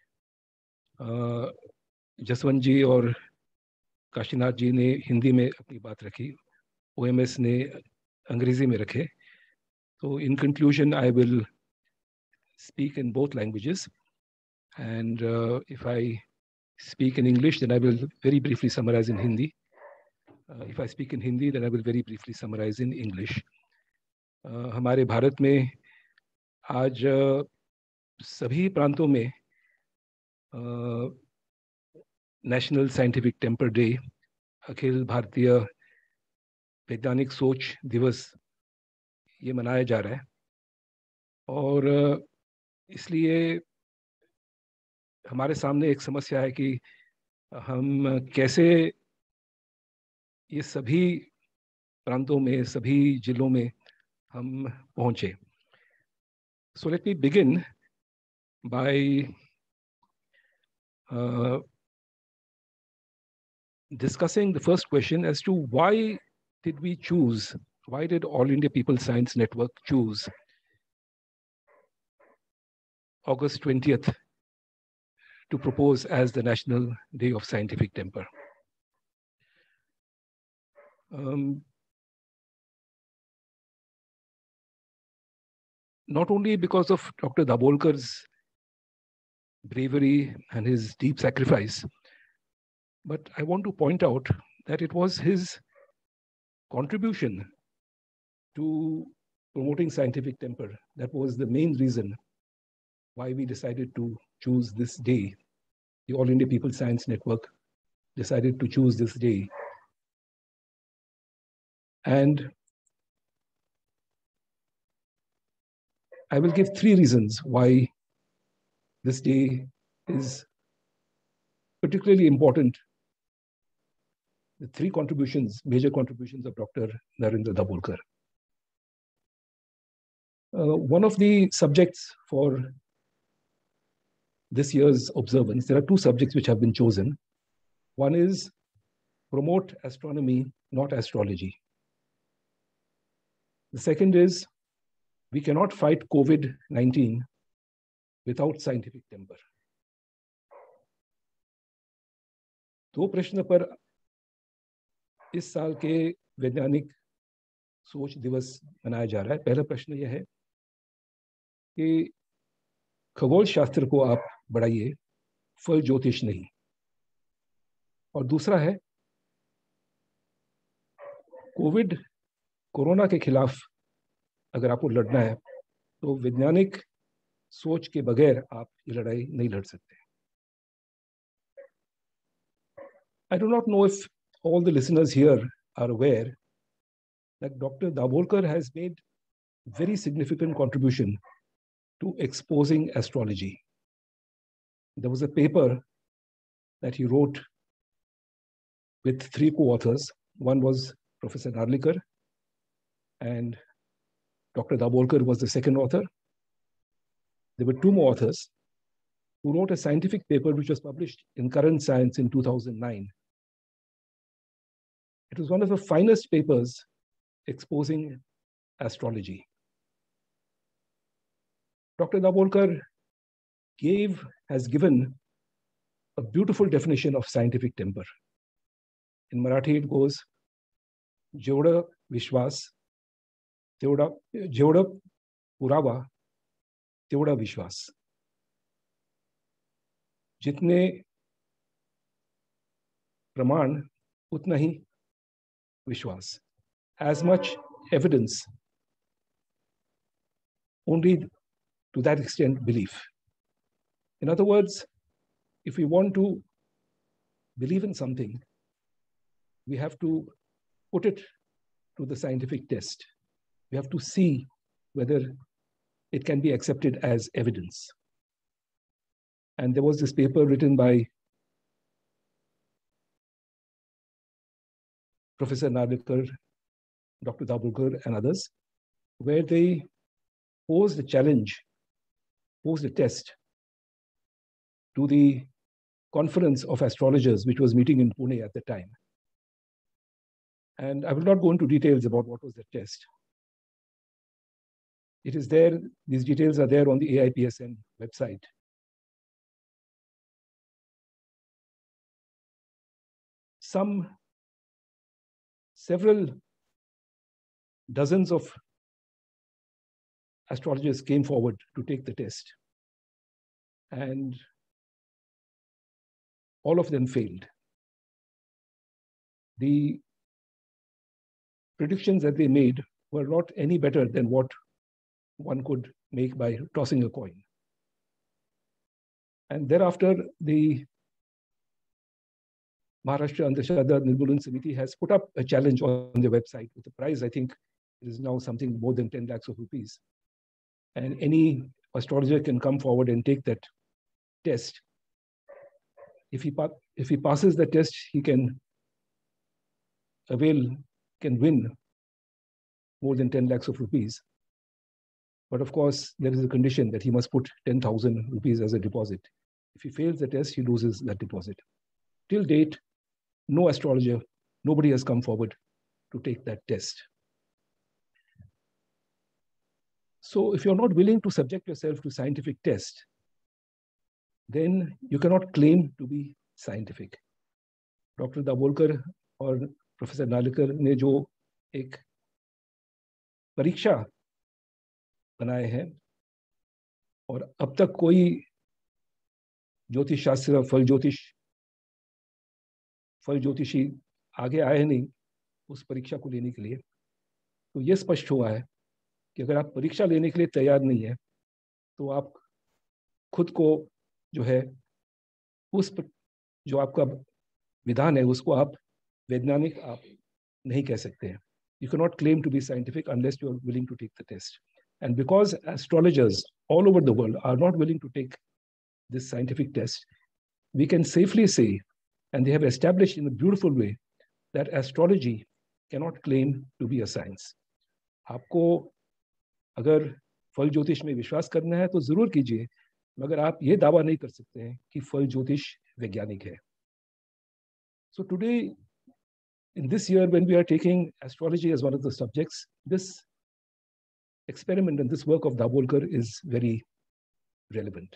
जसवंत जी और काशीनाथ जी ने हिंदी में अपनी बात रखी, OMS ने अंग्रेजी में रखे। So in conclusion, I will speak in both languages, and if I speak in English, then I will very briefly summarize in Hindi. If I speak in Hindi, then I will very briefly summarize in English. हमारे भारत में आज सभी प्रांतों में नेशनल साइंटिफिक टेम्पर डे, अखिल भारतीय वैज्ञानिक सोच दिवस, ये मनाया जा रहा है। और इसलिए हमारे सामने एक समस्या है कि हम कैसे ये सभी प्रांतों में, सभी जिलों में हम पहुंचे। So let me begin by discussing the first question as to why did we choose, why did All India People Science Network choose August 20th to propose as the National Day of Scientific Temper. Not only because of Dr. Dabholkar's bravery and his deep sacrifice, but I want to point out that it was his contribution to promoting scientific temper that was the main reason why we decided to choose this day. The All India People Science Network decided to choose this day. And I will give 3 reasons why this day is particularly important. The 3 contributions, major contributions of Dr. Narendra Dabholkar. One of the subjects for this year's observance, there are 2 subjects which have been chosen. One is promote astronomy, not astrology. The second is we cannot fight COVID-19 without scientific temper. 2 प्रश्न पर इस साल के वैज्ञानिक सोच दिवस मनाया जा रहा है। पहला प्रश्न यह है कि खगोल शास्त्र को आप बढ़ाइए, फल ज्योतिष नहीं। और दूसरा है कोरोना के खिलाफ अगर आपको लड़ना है तो वैज्ञानिक सोच के बगैर आप ये लड़ाई नहीं लड़ सकते। I do not know if all the listeners here are aware that Dr. Dabholkar has made very significant contribution to exposing astrology. There was a paper that he wrote with 3 co-authors. One was Professor Narlikar, and Dr. Dabolkar was the second author. There were 2 more authors who wrote a scientific paper which was published in Current Science in 2009. It was one of the finest papers exposing astrology. Dr. Dabolkar has given a beautiful definition of scientific temper. In Marathi, it goes, जेवढा विश्वास, जेवढा पुरावा, तेवढा विश्वास. जितने प्रमाण, उतना ही विश्वास. As much evidence, only to that extent belief. In other words, if we want to believe in something, we have to put it to the scientific test. We have to see whether it can be accepted as evidence. And there was this paper written by Professor Narlikar, Dr. Dabolkar, and others, where they posed a challenge, posed a test to the conference of astrologers, which was meeting in Pune at the time. And I will not go into details about what was the test. It is there, these details are there on the AIPSN website. Several dozens of astrologers came forward to take the test, and all of them failed. The predictions that they made were not any better than what one could make by tossing a coin. And thereafter, the Maharashtra Andhashraddha Nirmulan Samiti has put up a challenge on their website with a prize. I think it is now something more than 10 lakhs of rupees. And any astrologer can come forward and take that test. If he passes the test, he can win more than 10 lakhs of rupees. But of course, there is a condition that he must put 10,000 rupees as a deposit. If he fails the test, he loses that deposit. Till date, no astrologer, nobody has come forward to take that test. So if you're not willing to subject yourself to scientific test, then you cannot claim to be scientific. Dr. Dabolkar और प्रोफेसर नालिकर ने जो एक परीक्षा बनाए हैं, और अब तक कोई ज्योतिष शास्त्र फल ज्योतिषी आगे आए नहीं उस परीक्षा को लेने के लिए, तो ये स्पष्ट हुआ है कि अगर आप परीक्षा लेने के लिए तैयार नहीं है तो आप खुद को जो है उस जो आपका विधान है उसको आप वैज्ञानिक आप नहीं कह सकते हैं. You cannot claim to be scientific unless you are willing to take the test. And because astrologers all over the world are not willing to take this scientific test, we can safely say, and they have established in a beautiful way, that astrology cannot claim to be a science. आपको अगर फल ज्योतिष में विश्वास करना है तो जरूर कीजिए, मगर आप ये दावा नहीं कर सकते हैं कि फल ज्योतिष वैज्ञानिक है. So today, in this year, when we are taking astrology as one of the subjects, this experiment and this work of Dabolkar is very relevant.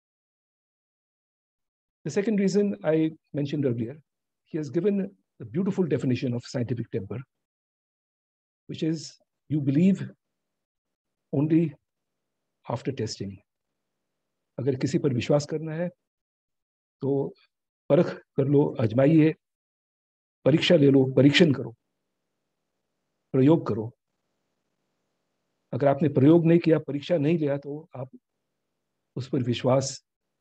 The second reason I mentioned earlier, he has given a beautiful definition of scientific temper, which is you believe only after testing. अगर किसी पर विश्वास करना है तो परख कर लो, आजमाइए, परीक्षा ले लो, परीक्षण करो, प्रयोग करो. अगर आपने प्रयोग नहीं किया, परीक्षा नहीं लिया, तो आप उस पर विश्वास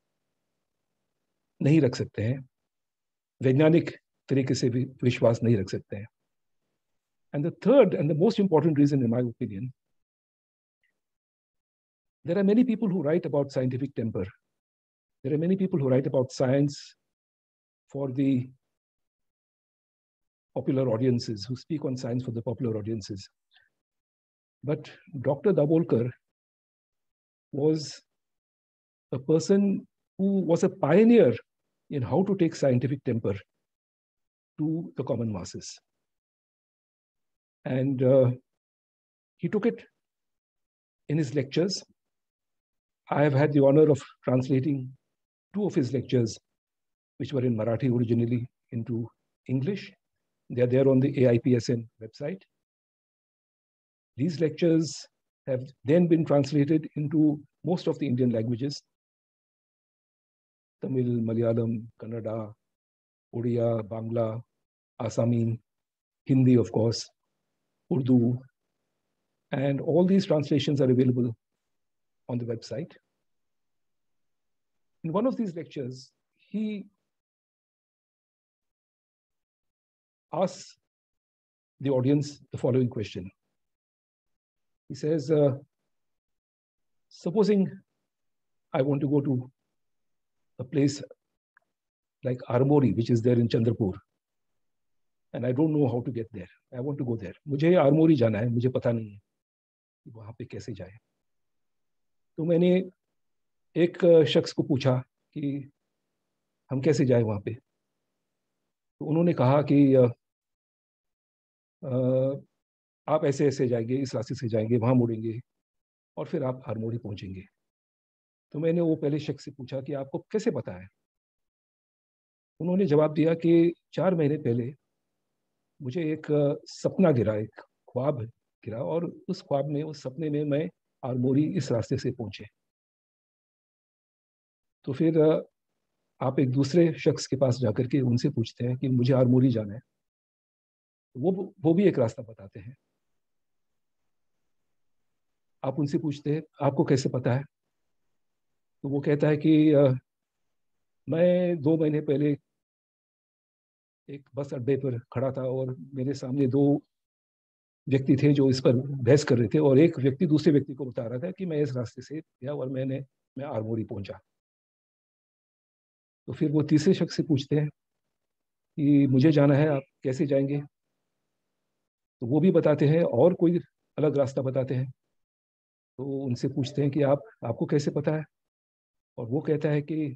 नहीं रख सकते हैं, वैज्ञानिक तरीके से भी विश्वास नहीं रख सकते हैं. And the third and the most important reason, in my opinion, there are many people who write about scientific temper. There are many people who write about science, for the popular audiences, who speak on science for the popular audiences. But Dr. Dabholkar was a person who was a pioneer in how to take scientific temper to the common masses. And he took it in his lectures. I have had the honor of translating 2 of his lectures, which were in Marathi originally, into English. They are there on the AIPSN website. These lectures have then been translated into most of the Indian languages: Tamil, Malayalam, Kannada, Odia, Bangla, Assami, Hindi, of course, Urdu. And all these translations are available on the website. In one of these lectures, he asks the audience the following question. He says, supposing I want to go to a place like Armory, which is there in Chandrapur, and I don't know how to get there. I want to go there. मुझे आरमोरी जाना है, मुझे पता नहीं है कि वहाँ पे कैसे जाए. तो मैंने एक शख्स को पूछा कि हम कैसे जाए वहाँ पे. तो उन्होंने कहा कि आप ऐसे ऐसे जाएंगे, इस रास्ते से जाएंगे, वहाँ मुड़ेंगे और फिर आप आरमोरी पहुँचेंगे. तो मैंने वो पहले शख्स से पूछा कि आपको कैसे पता है. उन्होंने जवाब दिया कि 4 महीने पहले मुझे एक सपना गिरा, एक ख्वाब गिरा, और उस ख्वाब में, उस सपने में मैं आरमोरी इस रास्ते से पहुंचे. तो फिर आप एक दूसरे शख्स के पास जाकर के उनसे पूछते हैं कि मुझे आरमोरी जाना है. वो भी एक रास्ता बताते हैं. आप उनसे पूछते हैं आपको कैसे पता है. तो वो कहता है कि मैं 2 महीने पहले एक बस अड्डे पर खड़ा था और मेरे सामने 2 व्यक्ति थे जो इस पर बहस कर रहे थे, और एक व्यक्ति दूसरे व्यक्ति को बता रहा था कि मैं इस रास्ते से गया और मैं आरमोरी पहुंचा. तो फिर वो तीसरे शख्स से पूछते हैं कि मुझे जाना है, आप कैसे जाएंगे. तो वो भी बताते हैं और कोई अलग रास्ता बताते हैं. तो उनसे पूछते हैं कि आपको कैसे पता है. और वो कहता है कि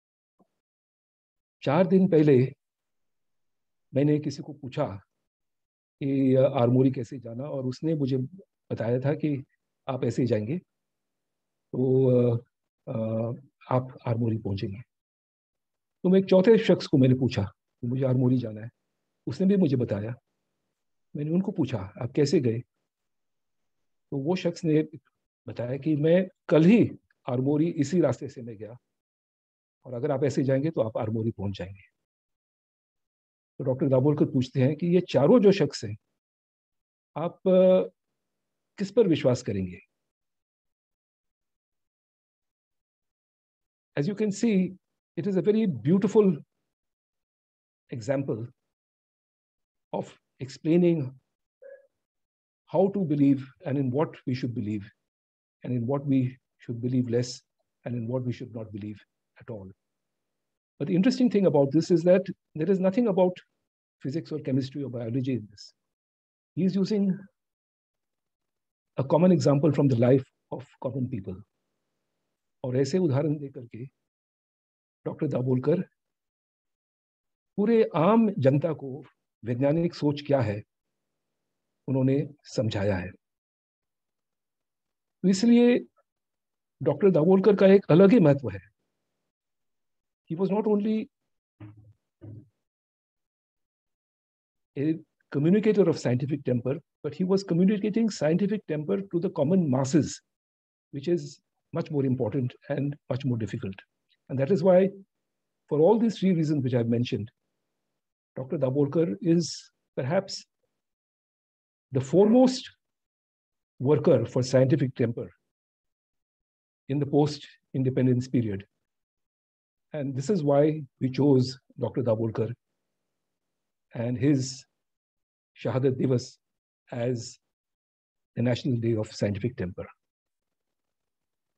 4 दिन पहले मैंने किसी को पूछा कि आरमोरी कैसे जाना, और उसने मुझे बताया था कि आप ऐसे ही जाएंगे तो आप आरमोरी पहुंचेंगे. तो मैं एक चौथे शख्स को मैंने पूछा कि मुझे आरमोरी जाना है. उसने भी मुझे बताया. मैंने उनको पूछा आप कैसे गए. तो वो शख्स ने बताया कि मैं कल ही आरमोरी इसी रास्ते से मैं गया, और अगर आप ऐसे जाएंगे तो आप आरमोरी पहुंच जाएंगे. तो डॉक्टर दाभोलकर पूछते हैं कि ये चारों जो शख्स हैं, आप किस पर विश्वास करेंगे. As you can see, it is a very beautiful example of explaining how to believe and in what we should believe, and in what we should believe less, and in what we should not believe at all. But the interesting thing about this is that there is nothing about physics or chemistry or biology in this. He is using a common example from the life of common people. और ऐसे उदाहरण देकर के डॉक्टर दाभोलकर पूरे आम जनता को वैज्ञानिक सोच क्या है उन्होंने समझाया है. तो इसलिए डॉक्टर दाभोलकर का एक अलग ही महत्व है. He was not only a communicator of scientific temper, but he was communicating scientific temper to the common masses, which is much more important and much more difficult. And that is why, for all these 3 reasons which I've mentioned, Dr. Dabholkar is perhaps the foremost worker for scientific temper in the post-independence period. And this is why we chose Dr. Dabholkar and his Shahadat Divas as the National Day of Scientific Temper.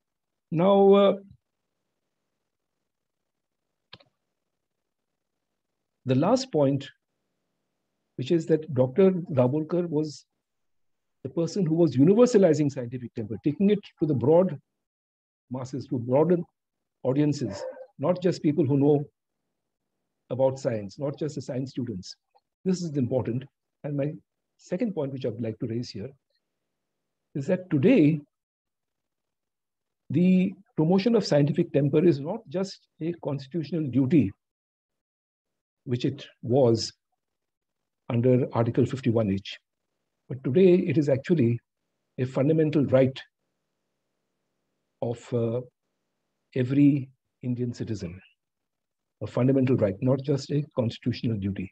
Now, The last point, which is that Dr. Dabholkar was the person who was universalizing scientific temper, taking it to the broad masses, to broaden audiences, not just people who know about science, not just the science students. This is important. And my second point, which I would like to raise here, is that today, the promotion of scientific temper is not just a constitutional duty, which it was under Article 51H, but today it is actually a fundamental right of every Indian citizen, a fundamental right, not just a constitutional duty.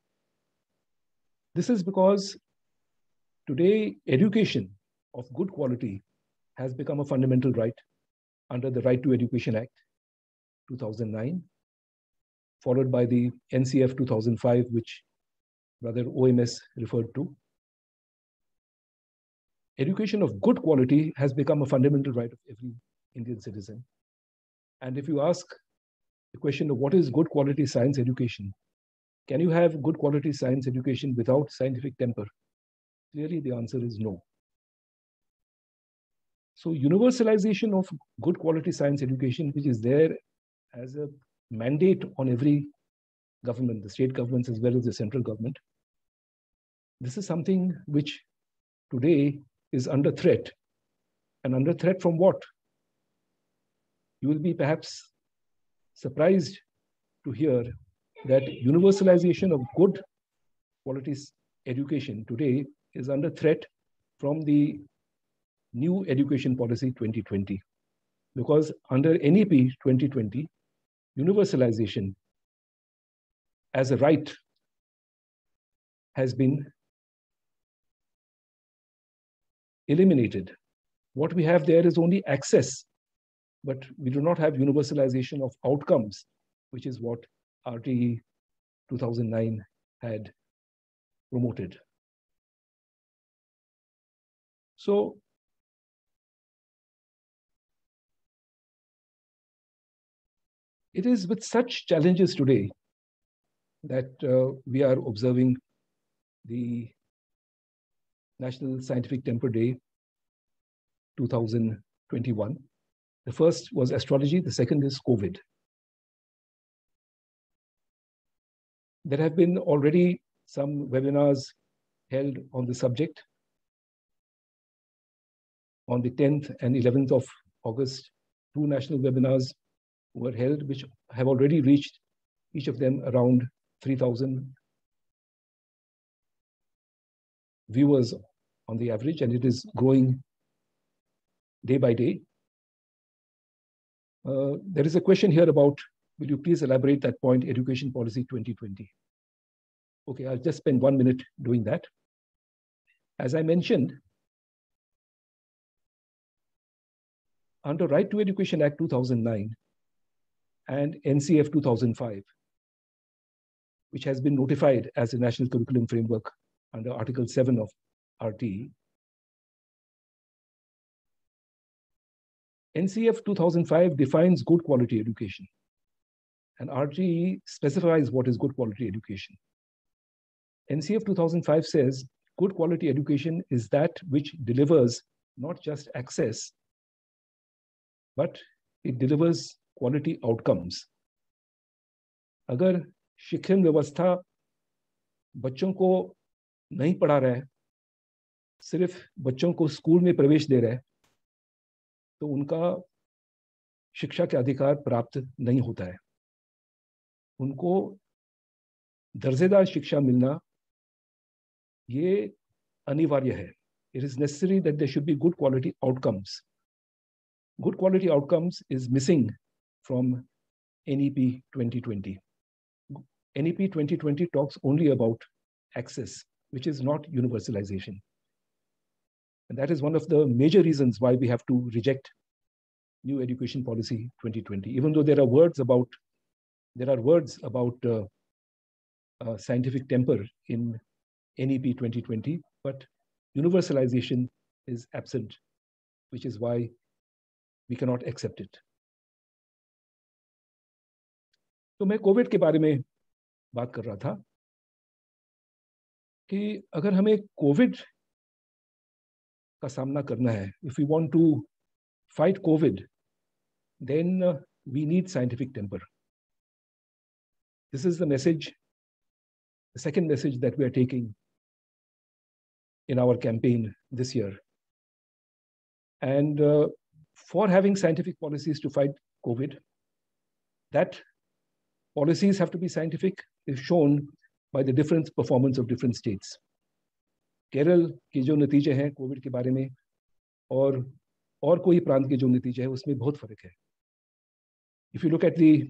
This is because today education of good quality has become a fundamental right under the Right to Education Act 2009, followed by the NCF 2005, which Brother OMS referred to. Education of good quality has become a fundamental right of every Indian citizen. And if you ask the question of what is good quality science education, can you have good quality science education without scientific temper? Clearly, the answer is no. So universalization of good quality science education, which is there as a mandate on every government, the state governments as well as the central government, this is something which today is under threat. And under threat from what? You will be perhaps surprised to hear that universalization of good quality education today is under threat from the new education policy 2020. Because under NEP 2020, universalization as a right has been eliminated. What we have there is only access, but we do not have universalization of outcomes, which is what RTE 2009 had promoted. So it is with such challenges today that we are observing the National Scientific Temper Day 2021. The first was astrology, the second is COVID. There have been already some webinars held on the subject. On the 10th and 11th of August, 2 national webinars were held, which have already reached each of them around 3,000 viewers on the average, and it is growing day by day. There is a question here about, will you please elaborate that point, Education Policy 2020? Okay, I'll just spend 1 minute doing that. As I mentioned, under Right to Education Act 2009 and NCF 2005, which has been notified as a national curriculum framework under Article 7 of RTE, NCF 2005 defines good quality education, and RTE specifies what is good quality education. NCF 2005 says good quality education is that which delivers not just access, but it delivers quality outcomes. अगर शिक्षण व्यवस्था बच्चों को नहीं पढ़ा रहा है, सिर्फ बच्चों को स्कूल में प्रवेश दे रहा है, तो उनका शिक्षा के अधिकार प्राप्त नहीं होता है. उनको दर्जेदार शिक्षा मिलना ये अनिवार्य है. It is necessary that there should be good quality outcomes. Good quality outcomes is missing from NEP 2020. NEP 2020 talks only about access, which is not universalization. And that is one of the major reasons why we have to reject New Education Policy 2020. Even though there are words about scientific temper in NEP 2020, but universalization is absent, which is why we cannot accept it. तो मैं कोविड के बारे में बात कर रहा था कि अगर हमें कोविड का सामना करना है, if you want to fight Covid, then we need scientific temper. This is the message, the second message that we are taking in our campaign this year. And for having scientific policies to fight COVID, that policies have to be scientific is shown by the different performance of different states. Kerala के जो नतीजे हैं कोविड के बारे में और कोई प्रांत के जो नतीजे हैं उसमें बहुत फर्क है. If you look at the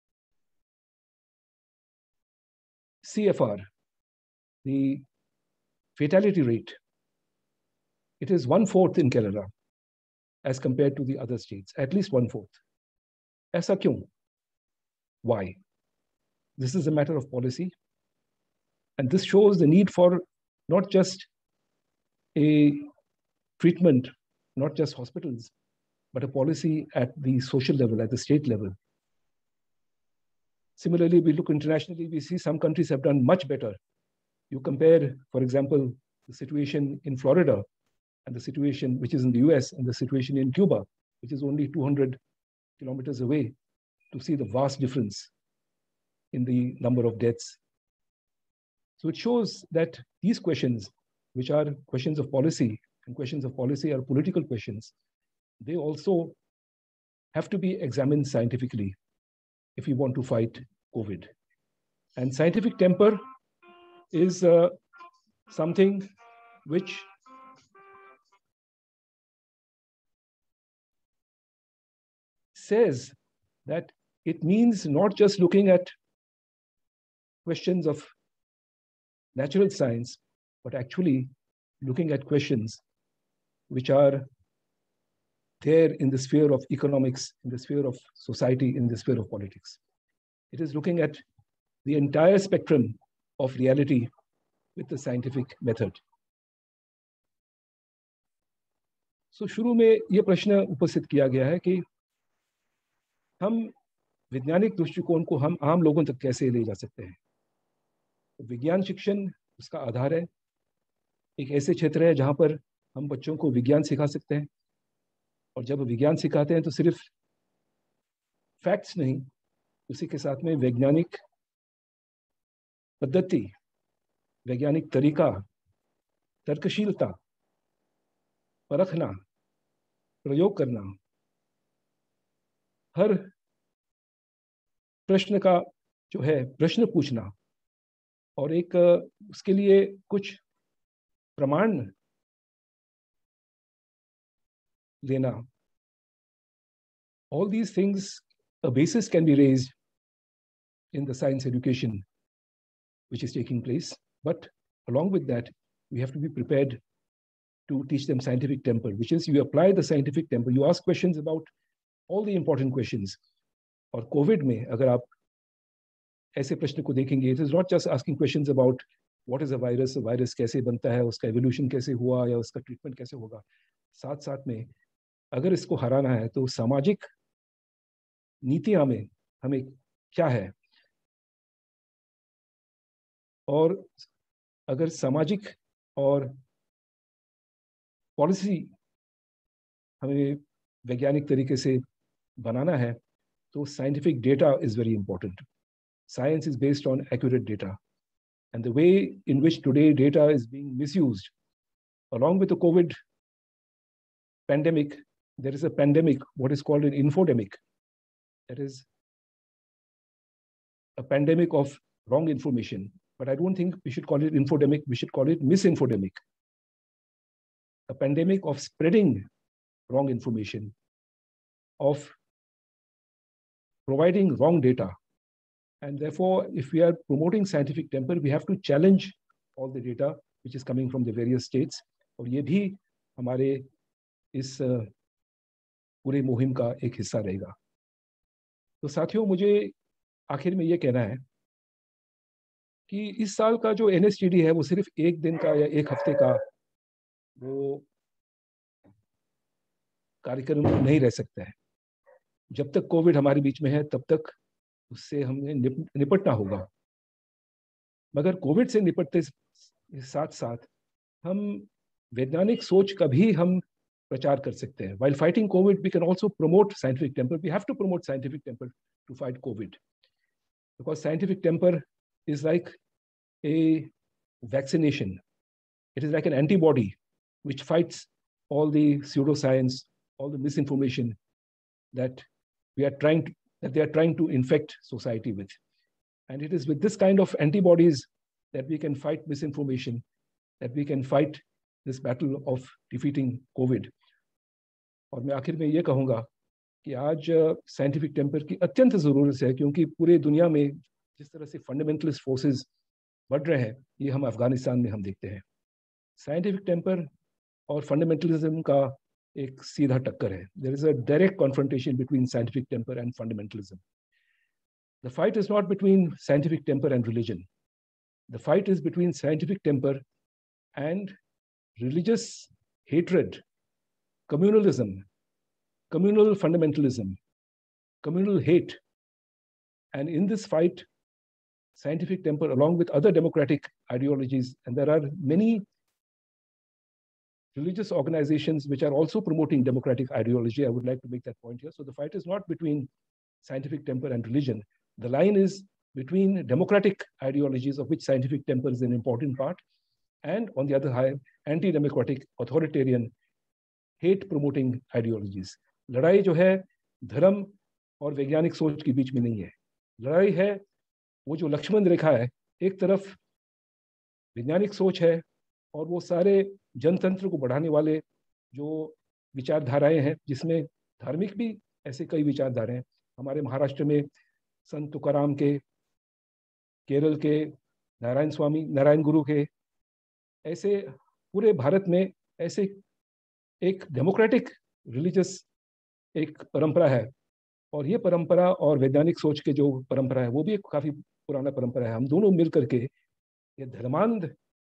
CFR, the fatality rate, it is 1/4 in Kerala as compared to the other states, at least 1/4. ऐसा क्यों? Why? This is a matter of policy, and this shows the need for not just a treatment, not just hospitals, but a policy at the social level, at the state level. Similarly, we look internationally, we see some countries have done much better. You compare, for example, the situation in Florida and the situation which is in the US and the situation in Cuba, which is only 200 kilometers away, to see the vast difference in the number of deaths. So it shows that these questions, which are questions of policy, and questions of policy are political questions, they also have to be examined scientifically if we want to fight COVID. And scientific temper is something which says that it means not just looking at questions of natural science, but actually looking at questions which are there in the sphere of economics, in the sphere of society, in the sphere of politics. It is looking at the entire spectrum of reality with the scientific method. So शुरू में ये प्रश्न उपस्थित किया गया है कि हम वैज्ञानिक दृष्टिकोण को हम आम लोगों तक कैसे ले जा सकते हैं. विज्ञान शिक्षण उसका आधार है. एक ऐसे क्षेत्र है जहाँ पर हम बच्चों को विज्ञान सिखा सकते हैं, और जब विज्ञान सिखाते हैं तो सिर्फ फैक्ट्स नहीं, उसी के साथ में वैज्ञानिक पद्धति, वैज्ञानिक तरीका, तर्कशीलता, परखना, प्रयोग करना, हर प्रश्न का जो है प्रश्न पूछना, और एक उसके लिए कुछ प्रमाण लेना. All these things, a basis can be raised in the science education which is taking place. But along with that, we have to be prepared to teach them scientific temper, which is you apply the scientific temper. You ask questions about all the important questions. और कोविड में अगर आप ऐसे प्रश्न को देखेंगे, it is not just asking questions about what is a virus, virus कैसे बनता है, उसका एवोल्यूशन कैसे हुआ या उसका ट्रीटमेंट कैसे होगा. साथ साथ में अगर इसको हराना है तो सामाजिक नीतियां में हमें क्या है, और अगर सामाजिक और पॉलिसी हमें वैज्ञानिक तरीके से बनाना है तो scientific data is very important. Science is based on accurate data, and the way in which today data is being misused, along with the COVID pandemic, there is a pandemic, what is called an infodemic. That is a pandemic of wrong information. But I don't think we should call it infodemic, we should call it misinfodemic. A pandemic of spreading wrong information, of providing wrong data. And therefore, if we are promoting scientific temper, we have to challenge all the data which is coming from the various states. और ये भी हमारे इस पूरे मुहिम का एक हिस्सा रहेगा. तो साथियों, मुझे आखिर में ये कहना है कि इस साल का जो NSTD है वो सिर्फ एक दिन का या एक हफ्ते का वो कार्यक्रम नहीं रह सकता है. जब तक कोविड हमारे बीच में है तब तक उससे हमें निपटना होगा. मगर कोविड से निपटते साथ साथ हम वैज्ञानिक सोच का भी हम प्रचार कर सकते हैं. While fighting COVID, we can also promote scientific temper. We have to promote scientific temper to fight COVID, because scientific temper is like a vaccination. It is like an antibody which fights all the pseudoscience, all the misinformation that they are trying to infect society with. And it is with this kind of antibodies that we can fight misinformation, that we can fight this battle of defeating COVID. और मैं आखिर में ये कहूँगा कि आज साइंटिफिक टेम्पर की अत्यंत ज़रूरत है, क्योंकि पूरे दुनिया में जिस तरह से फंडामेंटलिस्ट फोर्सेस बढ़ रहे हैं, ये हम अफगानिस्तान में हम देखते हैं. साइंटिफिक टेम्पर और फंडामेंटलिज्म का एक सीधा टक्कर है. There is a direct confrontation between scientific temper and fundamentalism. The fight is not between scientific temper and religion. The fight is between scientific temper and religious hatred, communalism, communal fundamentalism, communal hate. And in this fight, scientific temper, along with other democratic ideologies, and there are many religious organizations which are also promoting democratic ideology. I would like to make that point here. So the fight is not between scientific temper and religion. The line is between democratic ideologies, of which scientific temper is an important part, and on the other hand, anti-democratic, authoritarian, hate-promoting ideologies. लड़ाई जो है धर्म और वैज्ञानिक सोच के बीच में नहीं है. लड़ाई है वो जो लक्ष्मण रेखा है, एक तरफ वैज्ञानिक सोच है और वो सारे जनतंत्र को बढ़ाने वाले जो विचारधाराएं हैं, जिसमें धार्मिक भी ऐसे कई विचारधाराएं हैं. हमारे महाराष्ट्र में संत तुकाराम के, केरल के नारायण गुरु के, ऐसे पूरे भारत में ऐसे एक डेमोक्रेटिक रिलीजियस एक परंपरा है. और ये परंपरा और वैज्ञानिक सोच के जो परंपरा है वो भी एक काफी पुराना परंपरा है. हम दोनों मिल करके ये धर्मांध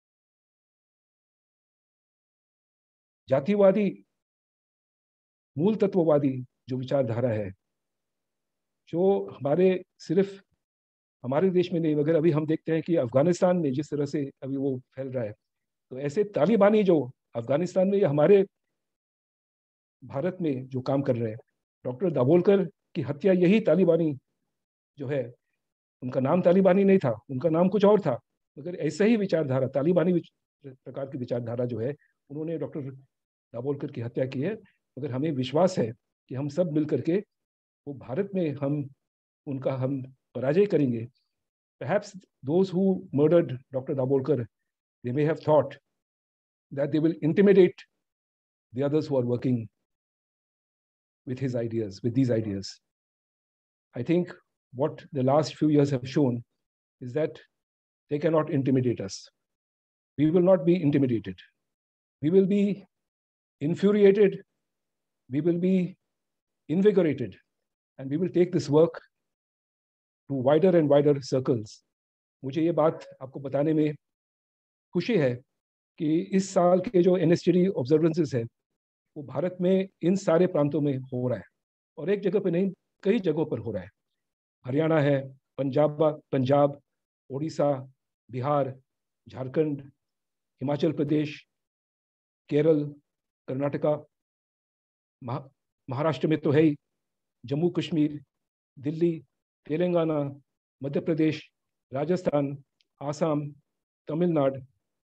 जातिवादी मूल तत्ववादी जो विचारधारा है, जो हमारे सिर्फ हमारे देश में नहीं मगर अभी हम देखते हैं कि अफगानिस्तान में जिस तरह से अभी वो फैल रहा है, तो ऐसे तालिबानी जो अफगानिस्तान में या हमारे भारत में जो काम कर रहे हैं, डॉक्टर दाभोलकर की हत्या यही तालिबानी जो है, उनका नाम तालिबानी नहीं था, उनका नाम कुछ और था, मगर ऐसे ही विचारधारा तालिबानी प्रकार की विचारधारा जो है, उन्होंने डॉक्टर दाभोलकर की हत्या की है. मगर हमें विश्वास है कि हम सब मिल करके वो भारत में हम पराजय करेंगे. Perhaps those who murdered Dr. Dabholkar, they may have thought that they will intimidate the others who are working with his ideas, with these ideas. I think what the last few years have shown is that they cannot intimidate us. We will not be intimidated. We will be infuriated. We will be invigorated. And we will take this work to wider and wider circles. मुझे ये बात आपको बताने में खुशी है कि इस साल के जो NSTD ऑब्जर्वेंसेस है वो भारत में इन सारे प्रांतों में हो रहा है, और एक जगह पे नहीं कई जगहों पर हो रहा है. हरियाणा है, पंजाब, ओडिशा, बिहार, झारखंड, हिमाचल प्रदेश, केरल, कर्नाटका, महाराष्ट्र में तो है ही, जम्मू कश्मीर, दिल्ली, तेलंगाना, मध्य प्रदेश, राजस्थान, आसाम, तमिलनाडु,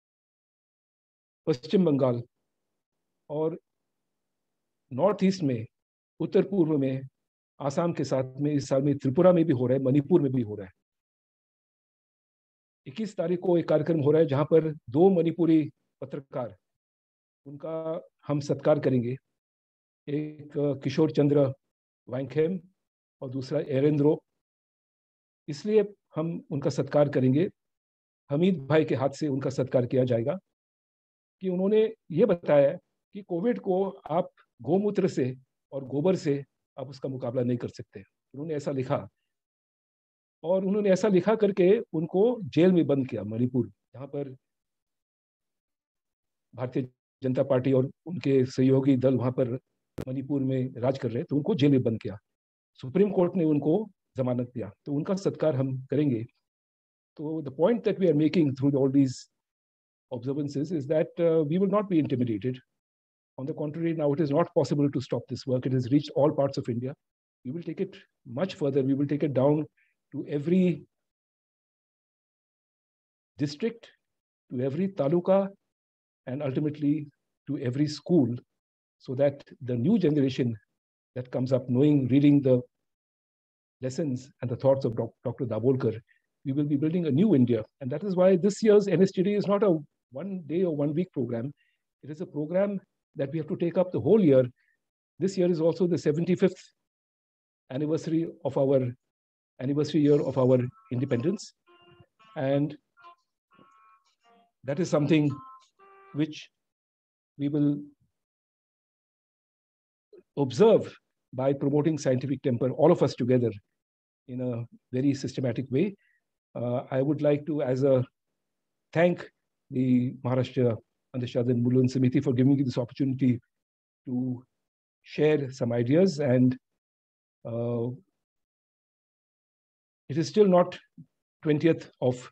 पश्चिम बंगाल, और नॉर्थ ईस्ट में, उत्तर पूर्व में, आसाम के साथ में इस साल में त्रिपुरा में भी हो रहा है, मणिपुर में भी हो रहा है. 21 तारीख को एक कार्यक्रम हो रहा है जहां पर 2 मणिपुरी पत्रकार, उनका हम सत्कार करेंगे. एक किशोर चंद्र वांगखेम और दूसरा एरेंद्रो. इसलिए हम उनका सत्कार करेंगे, हमीद भाई के हाथ से उनका सत्कार किया जाएगा, कि उन्होंने ये बताया कि कोविड को आप गोमूत्र से और गोबर से आप उसका मुकाबला नहीं कर सकते. उन्होंने ऐसा लिखा, और उन्होंने ऐसा लिखा करके उनको जेल में बंद किया. मणिपुर, जहाँ पर भारतीय जनता पार्टी और उनके सहयोगी दल वहाँ पर मणिपुर में राज कर रहे, तो उनको जेल में बंद किया. सुप्रीम कोर्ट ने उनको जमानत दिया, तो उनका सत्कार हम करेंगे. So the point that we are making through all these observances is that we will not be intimidated. On the contrary, now it is not possible to stop this work. It has reached all parts of India. We will take it much further. We will take it down to every district, to every taluka, and ultimately to every school, so that the new generation that comes up, knowing, reading the lessons and the thoughts of Dr. Dabholkar, we will be building a new India. And that is why this year's NSTD is not a 1 day or 1 week program. It is a program that we have to take up the whole year. This year is also the 75th anniversary year of our independence. And that is something which we will observe by promoting scientific temper, all of us together, in a very systematic way. I would like to, thank the Maharashtra Andhashradha Unmoolan Samiti for giving me this opportunity to share some ideas. And it is still not 20th of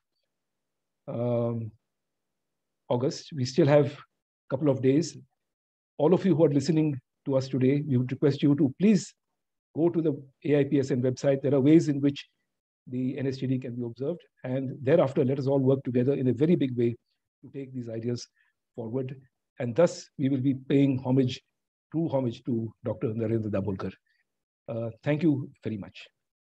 August. We still have a couple of days. All of you who are listening to us today, we would request you to please go to the AIPSN website. There are ways in which the NSTD can be observed. And thereafter, let us all work together in a very big way to take these ideas forward. And thus, we will be paying homage, true homage to Dr. Narendra Dabholkar. Thank you very much.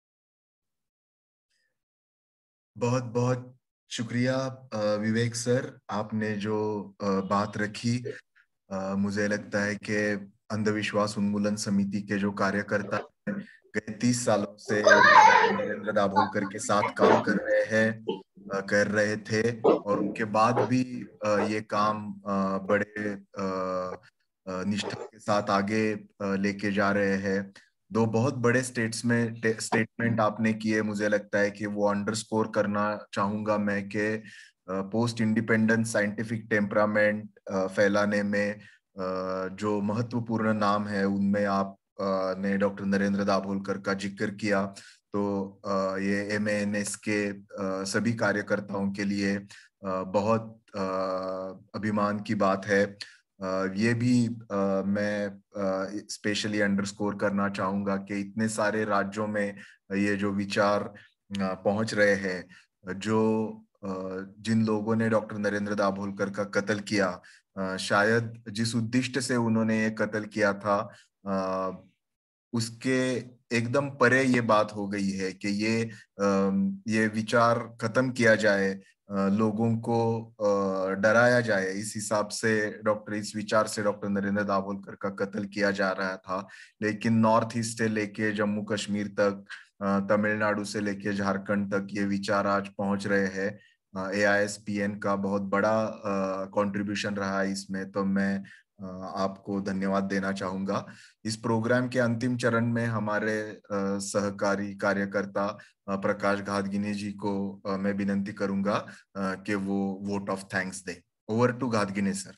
बहुत बहुत शुक्रिया विवेक सर, आपने जो बात रखी, मुझे लगता है कि अंधविश्वास उन्मूलन समिति के जो कार्यकर्ता गए 30 सालों से नरेंद्र दाभोलकर के साथ काम कर रहे थे, और उनके बाद भी ये काम बड़े निष्ठा के साथ आगे लेके जा रहे हैं। 2 बहुत बड़े स्टेटमेंट आपने किए, मुझे लगता है कि वो अंडरस्कोर करना चाहूंगा मैं कि पोस्ट इंडिपेंडेंस साइंटिफिक टेम्परामेंट फैलाने में जो महत्वपूर्ण नाम है, उनमें आप ने डॉक्टर नरेंद्र दाभोलकर का जिक्र किया। तो ये MANS के सभी कार्यकर्ताओं के लिए बहुत अभिमान की बात है। ये भी मैं स्पेशली अंडरस्कोर करना चाहूंगा कि इतने सारे राज्यों में ये जो विचार पहुंच रहे हैं, जो जिन लोगों ने डॉक्टर नरेंद्र दाभोलकर का कत्ल किया, शायद जिस उद्देश्य से उन्होंने ये कत्ल किया था, उसके एकदम परे ये बात हो गई है कि ये विचार खत्म किया जाए, लोगों को डराया जाए। इस हिसाब से इस विचार से डॉक्टर नरेंद्र दाभोलकर का कत्ल किया जा रहा था। लेकिन नॉर्थ ईस्ट से लेके जम्मू कश्मीर तक, तमिलनाडु से लेके झारखंड तक ये विचार आज पहुंच रहे हैं। AISPN का बहुत बड़ा कंट्रीब्यूशन रहा है इसमें, तो मैं आपको धन्यवाद देना चाहूंगा। इस प्रोग्राम के अंतिम चरण में हमारे सहकारी कार्यकर्ता प्रकाश घातगिनी जी को मैं विनंती करूंगा कि वो वोट ऑफ थैंक्स दे। Over to Ghatgini sir.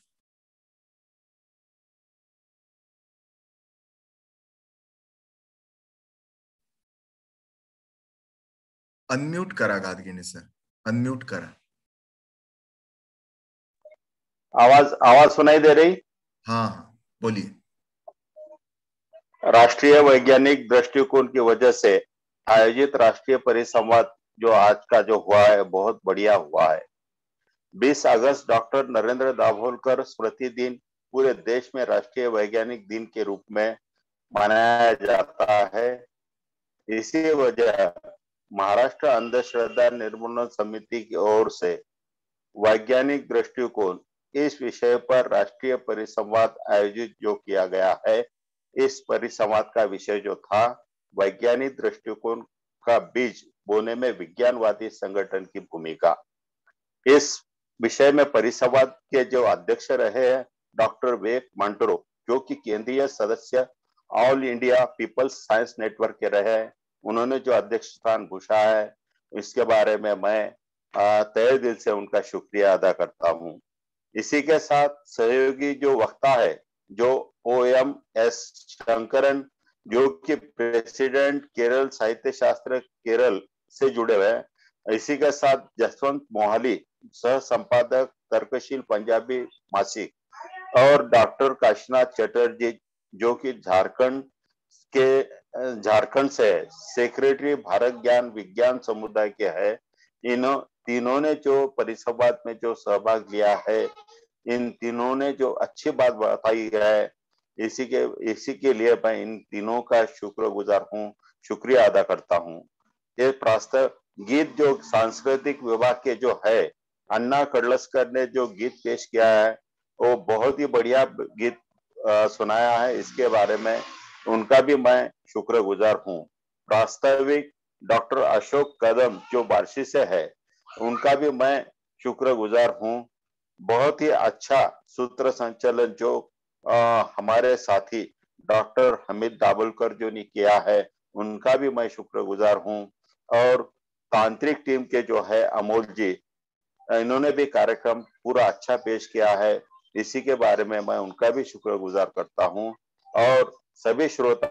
Unmute करा घातगिनी सर, अनम्यूट करा। आवाज सुनाई दे रही? हाँ, बोलिए। राष्ट्रीय वैज्ञानिक दृष्टिकोण की वजह से आयोजित राष्ट्रीय परिसंवाद जो आज का जो हुआ है, बहुत बढ़िया हुआ है। 20 अगस्त डॉक्टर नरेंद्र दाभोलकर स्मृति दिन पूरे देश में राष्ट्रीय वैज्ञानिक दिन के रूप में मनाया जाता है। इसी वजह महाराष्ट्र अंधश्रद्धा निर्मूलन समिति की ओर से वैज्ञानिक दृष्टिकोण इस विषय पर राष्ट्रीय परिसंवाद आयोजित जो किया गया है। इस परिसंवाद का विषय जो था, वैज्ञानिक दृष्टिकोण का बीज बोने में विज्ञानवादी संगठन की भूमिका। इस विषय में परिसंवाद के जो अध्यक्ष रहे हैं डॉक्टर विवेक मंटरो, जो कि केंद्रीय सदस्य all India people's science network के रहे हैं, उन्होंने जो अध्यक्ष स्थान पूछा है, इसके बारे में मैं तहे दिल से उनका शुक्रिया अदा करता हूं। इसी के साथ सहयोगी जो वक्ता है, जो OMS शंकरन, जो कि प्रेसिडेंट केरल साहित्य शास्त्र केरल से जुड़े हुए हैं, इसी के साथ जसवंत मोहाली, सह संपादक तर्कशील पंजाबी मासिक, और डॉक्टर काशीनाथ चटर्जी जो कि झारखंड से सेक्रेटरी भारत ज्ञान विज्ञान समुदाय के है। इन तीनों ने जो परिसंवाद में जो सहभाग लिया है, इन तीनों ने जो अच्छी बात बताई है, इसी के लिए मैं इन तीनों का शुक्रगुजार हूँ, शुक्रिया अदा करता हूँ। ये प्रास्ताव गीत जो सांस्कृतिक विभाग के जो है अन्ना कडलस्कर ने जो गीत पेश किया है, वो बहुत ही बढ़िया गीत सुनाया है। इसके बारे में उनका भी मैं शुक्रगुजार हूँ। प्रास्ताविक डॉक्टर अशोक कदम जो बार्शी से है, उनका भी मैं शुक्रगुजार हूँ। बहुत ही अच्छा सूत्र संचालन जो हमारे साथी डॉक्टर हमीद दाभोलकर जो ने किया है, उनका भी मैं शुक्रगुजार हूँ। और तांत्रिक टीम के जो है अमोल जी, इन्होंने भी कार्यक्रम पूरा अच्छा पेश किया है। इसी के बारे में मैं उनका भी शुक्रगुजार करता हूँ। और सभी श्रोता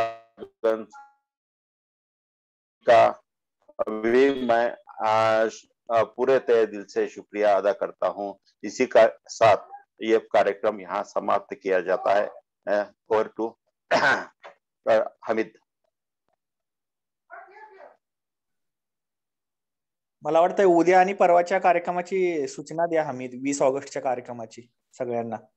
का भी मैं पूरे तहे दिल से शुक्रिया अदा करता हूँ। इसी का साथ ये कार्यक्रम यहाँ समाप्त किया जाता है। Over to Hamid. मला वाटतं उद्या आणि परवाच्या कार्यक्रमाची सूचना द्या हमीद, 20 ऑगस्टच्या कार्यक्रमाची सगळ्यांना।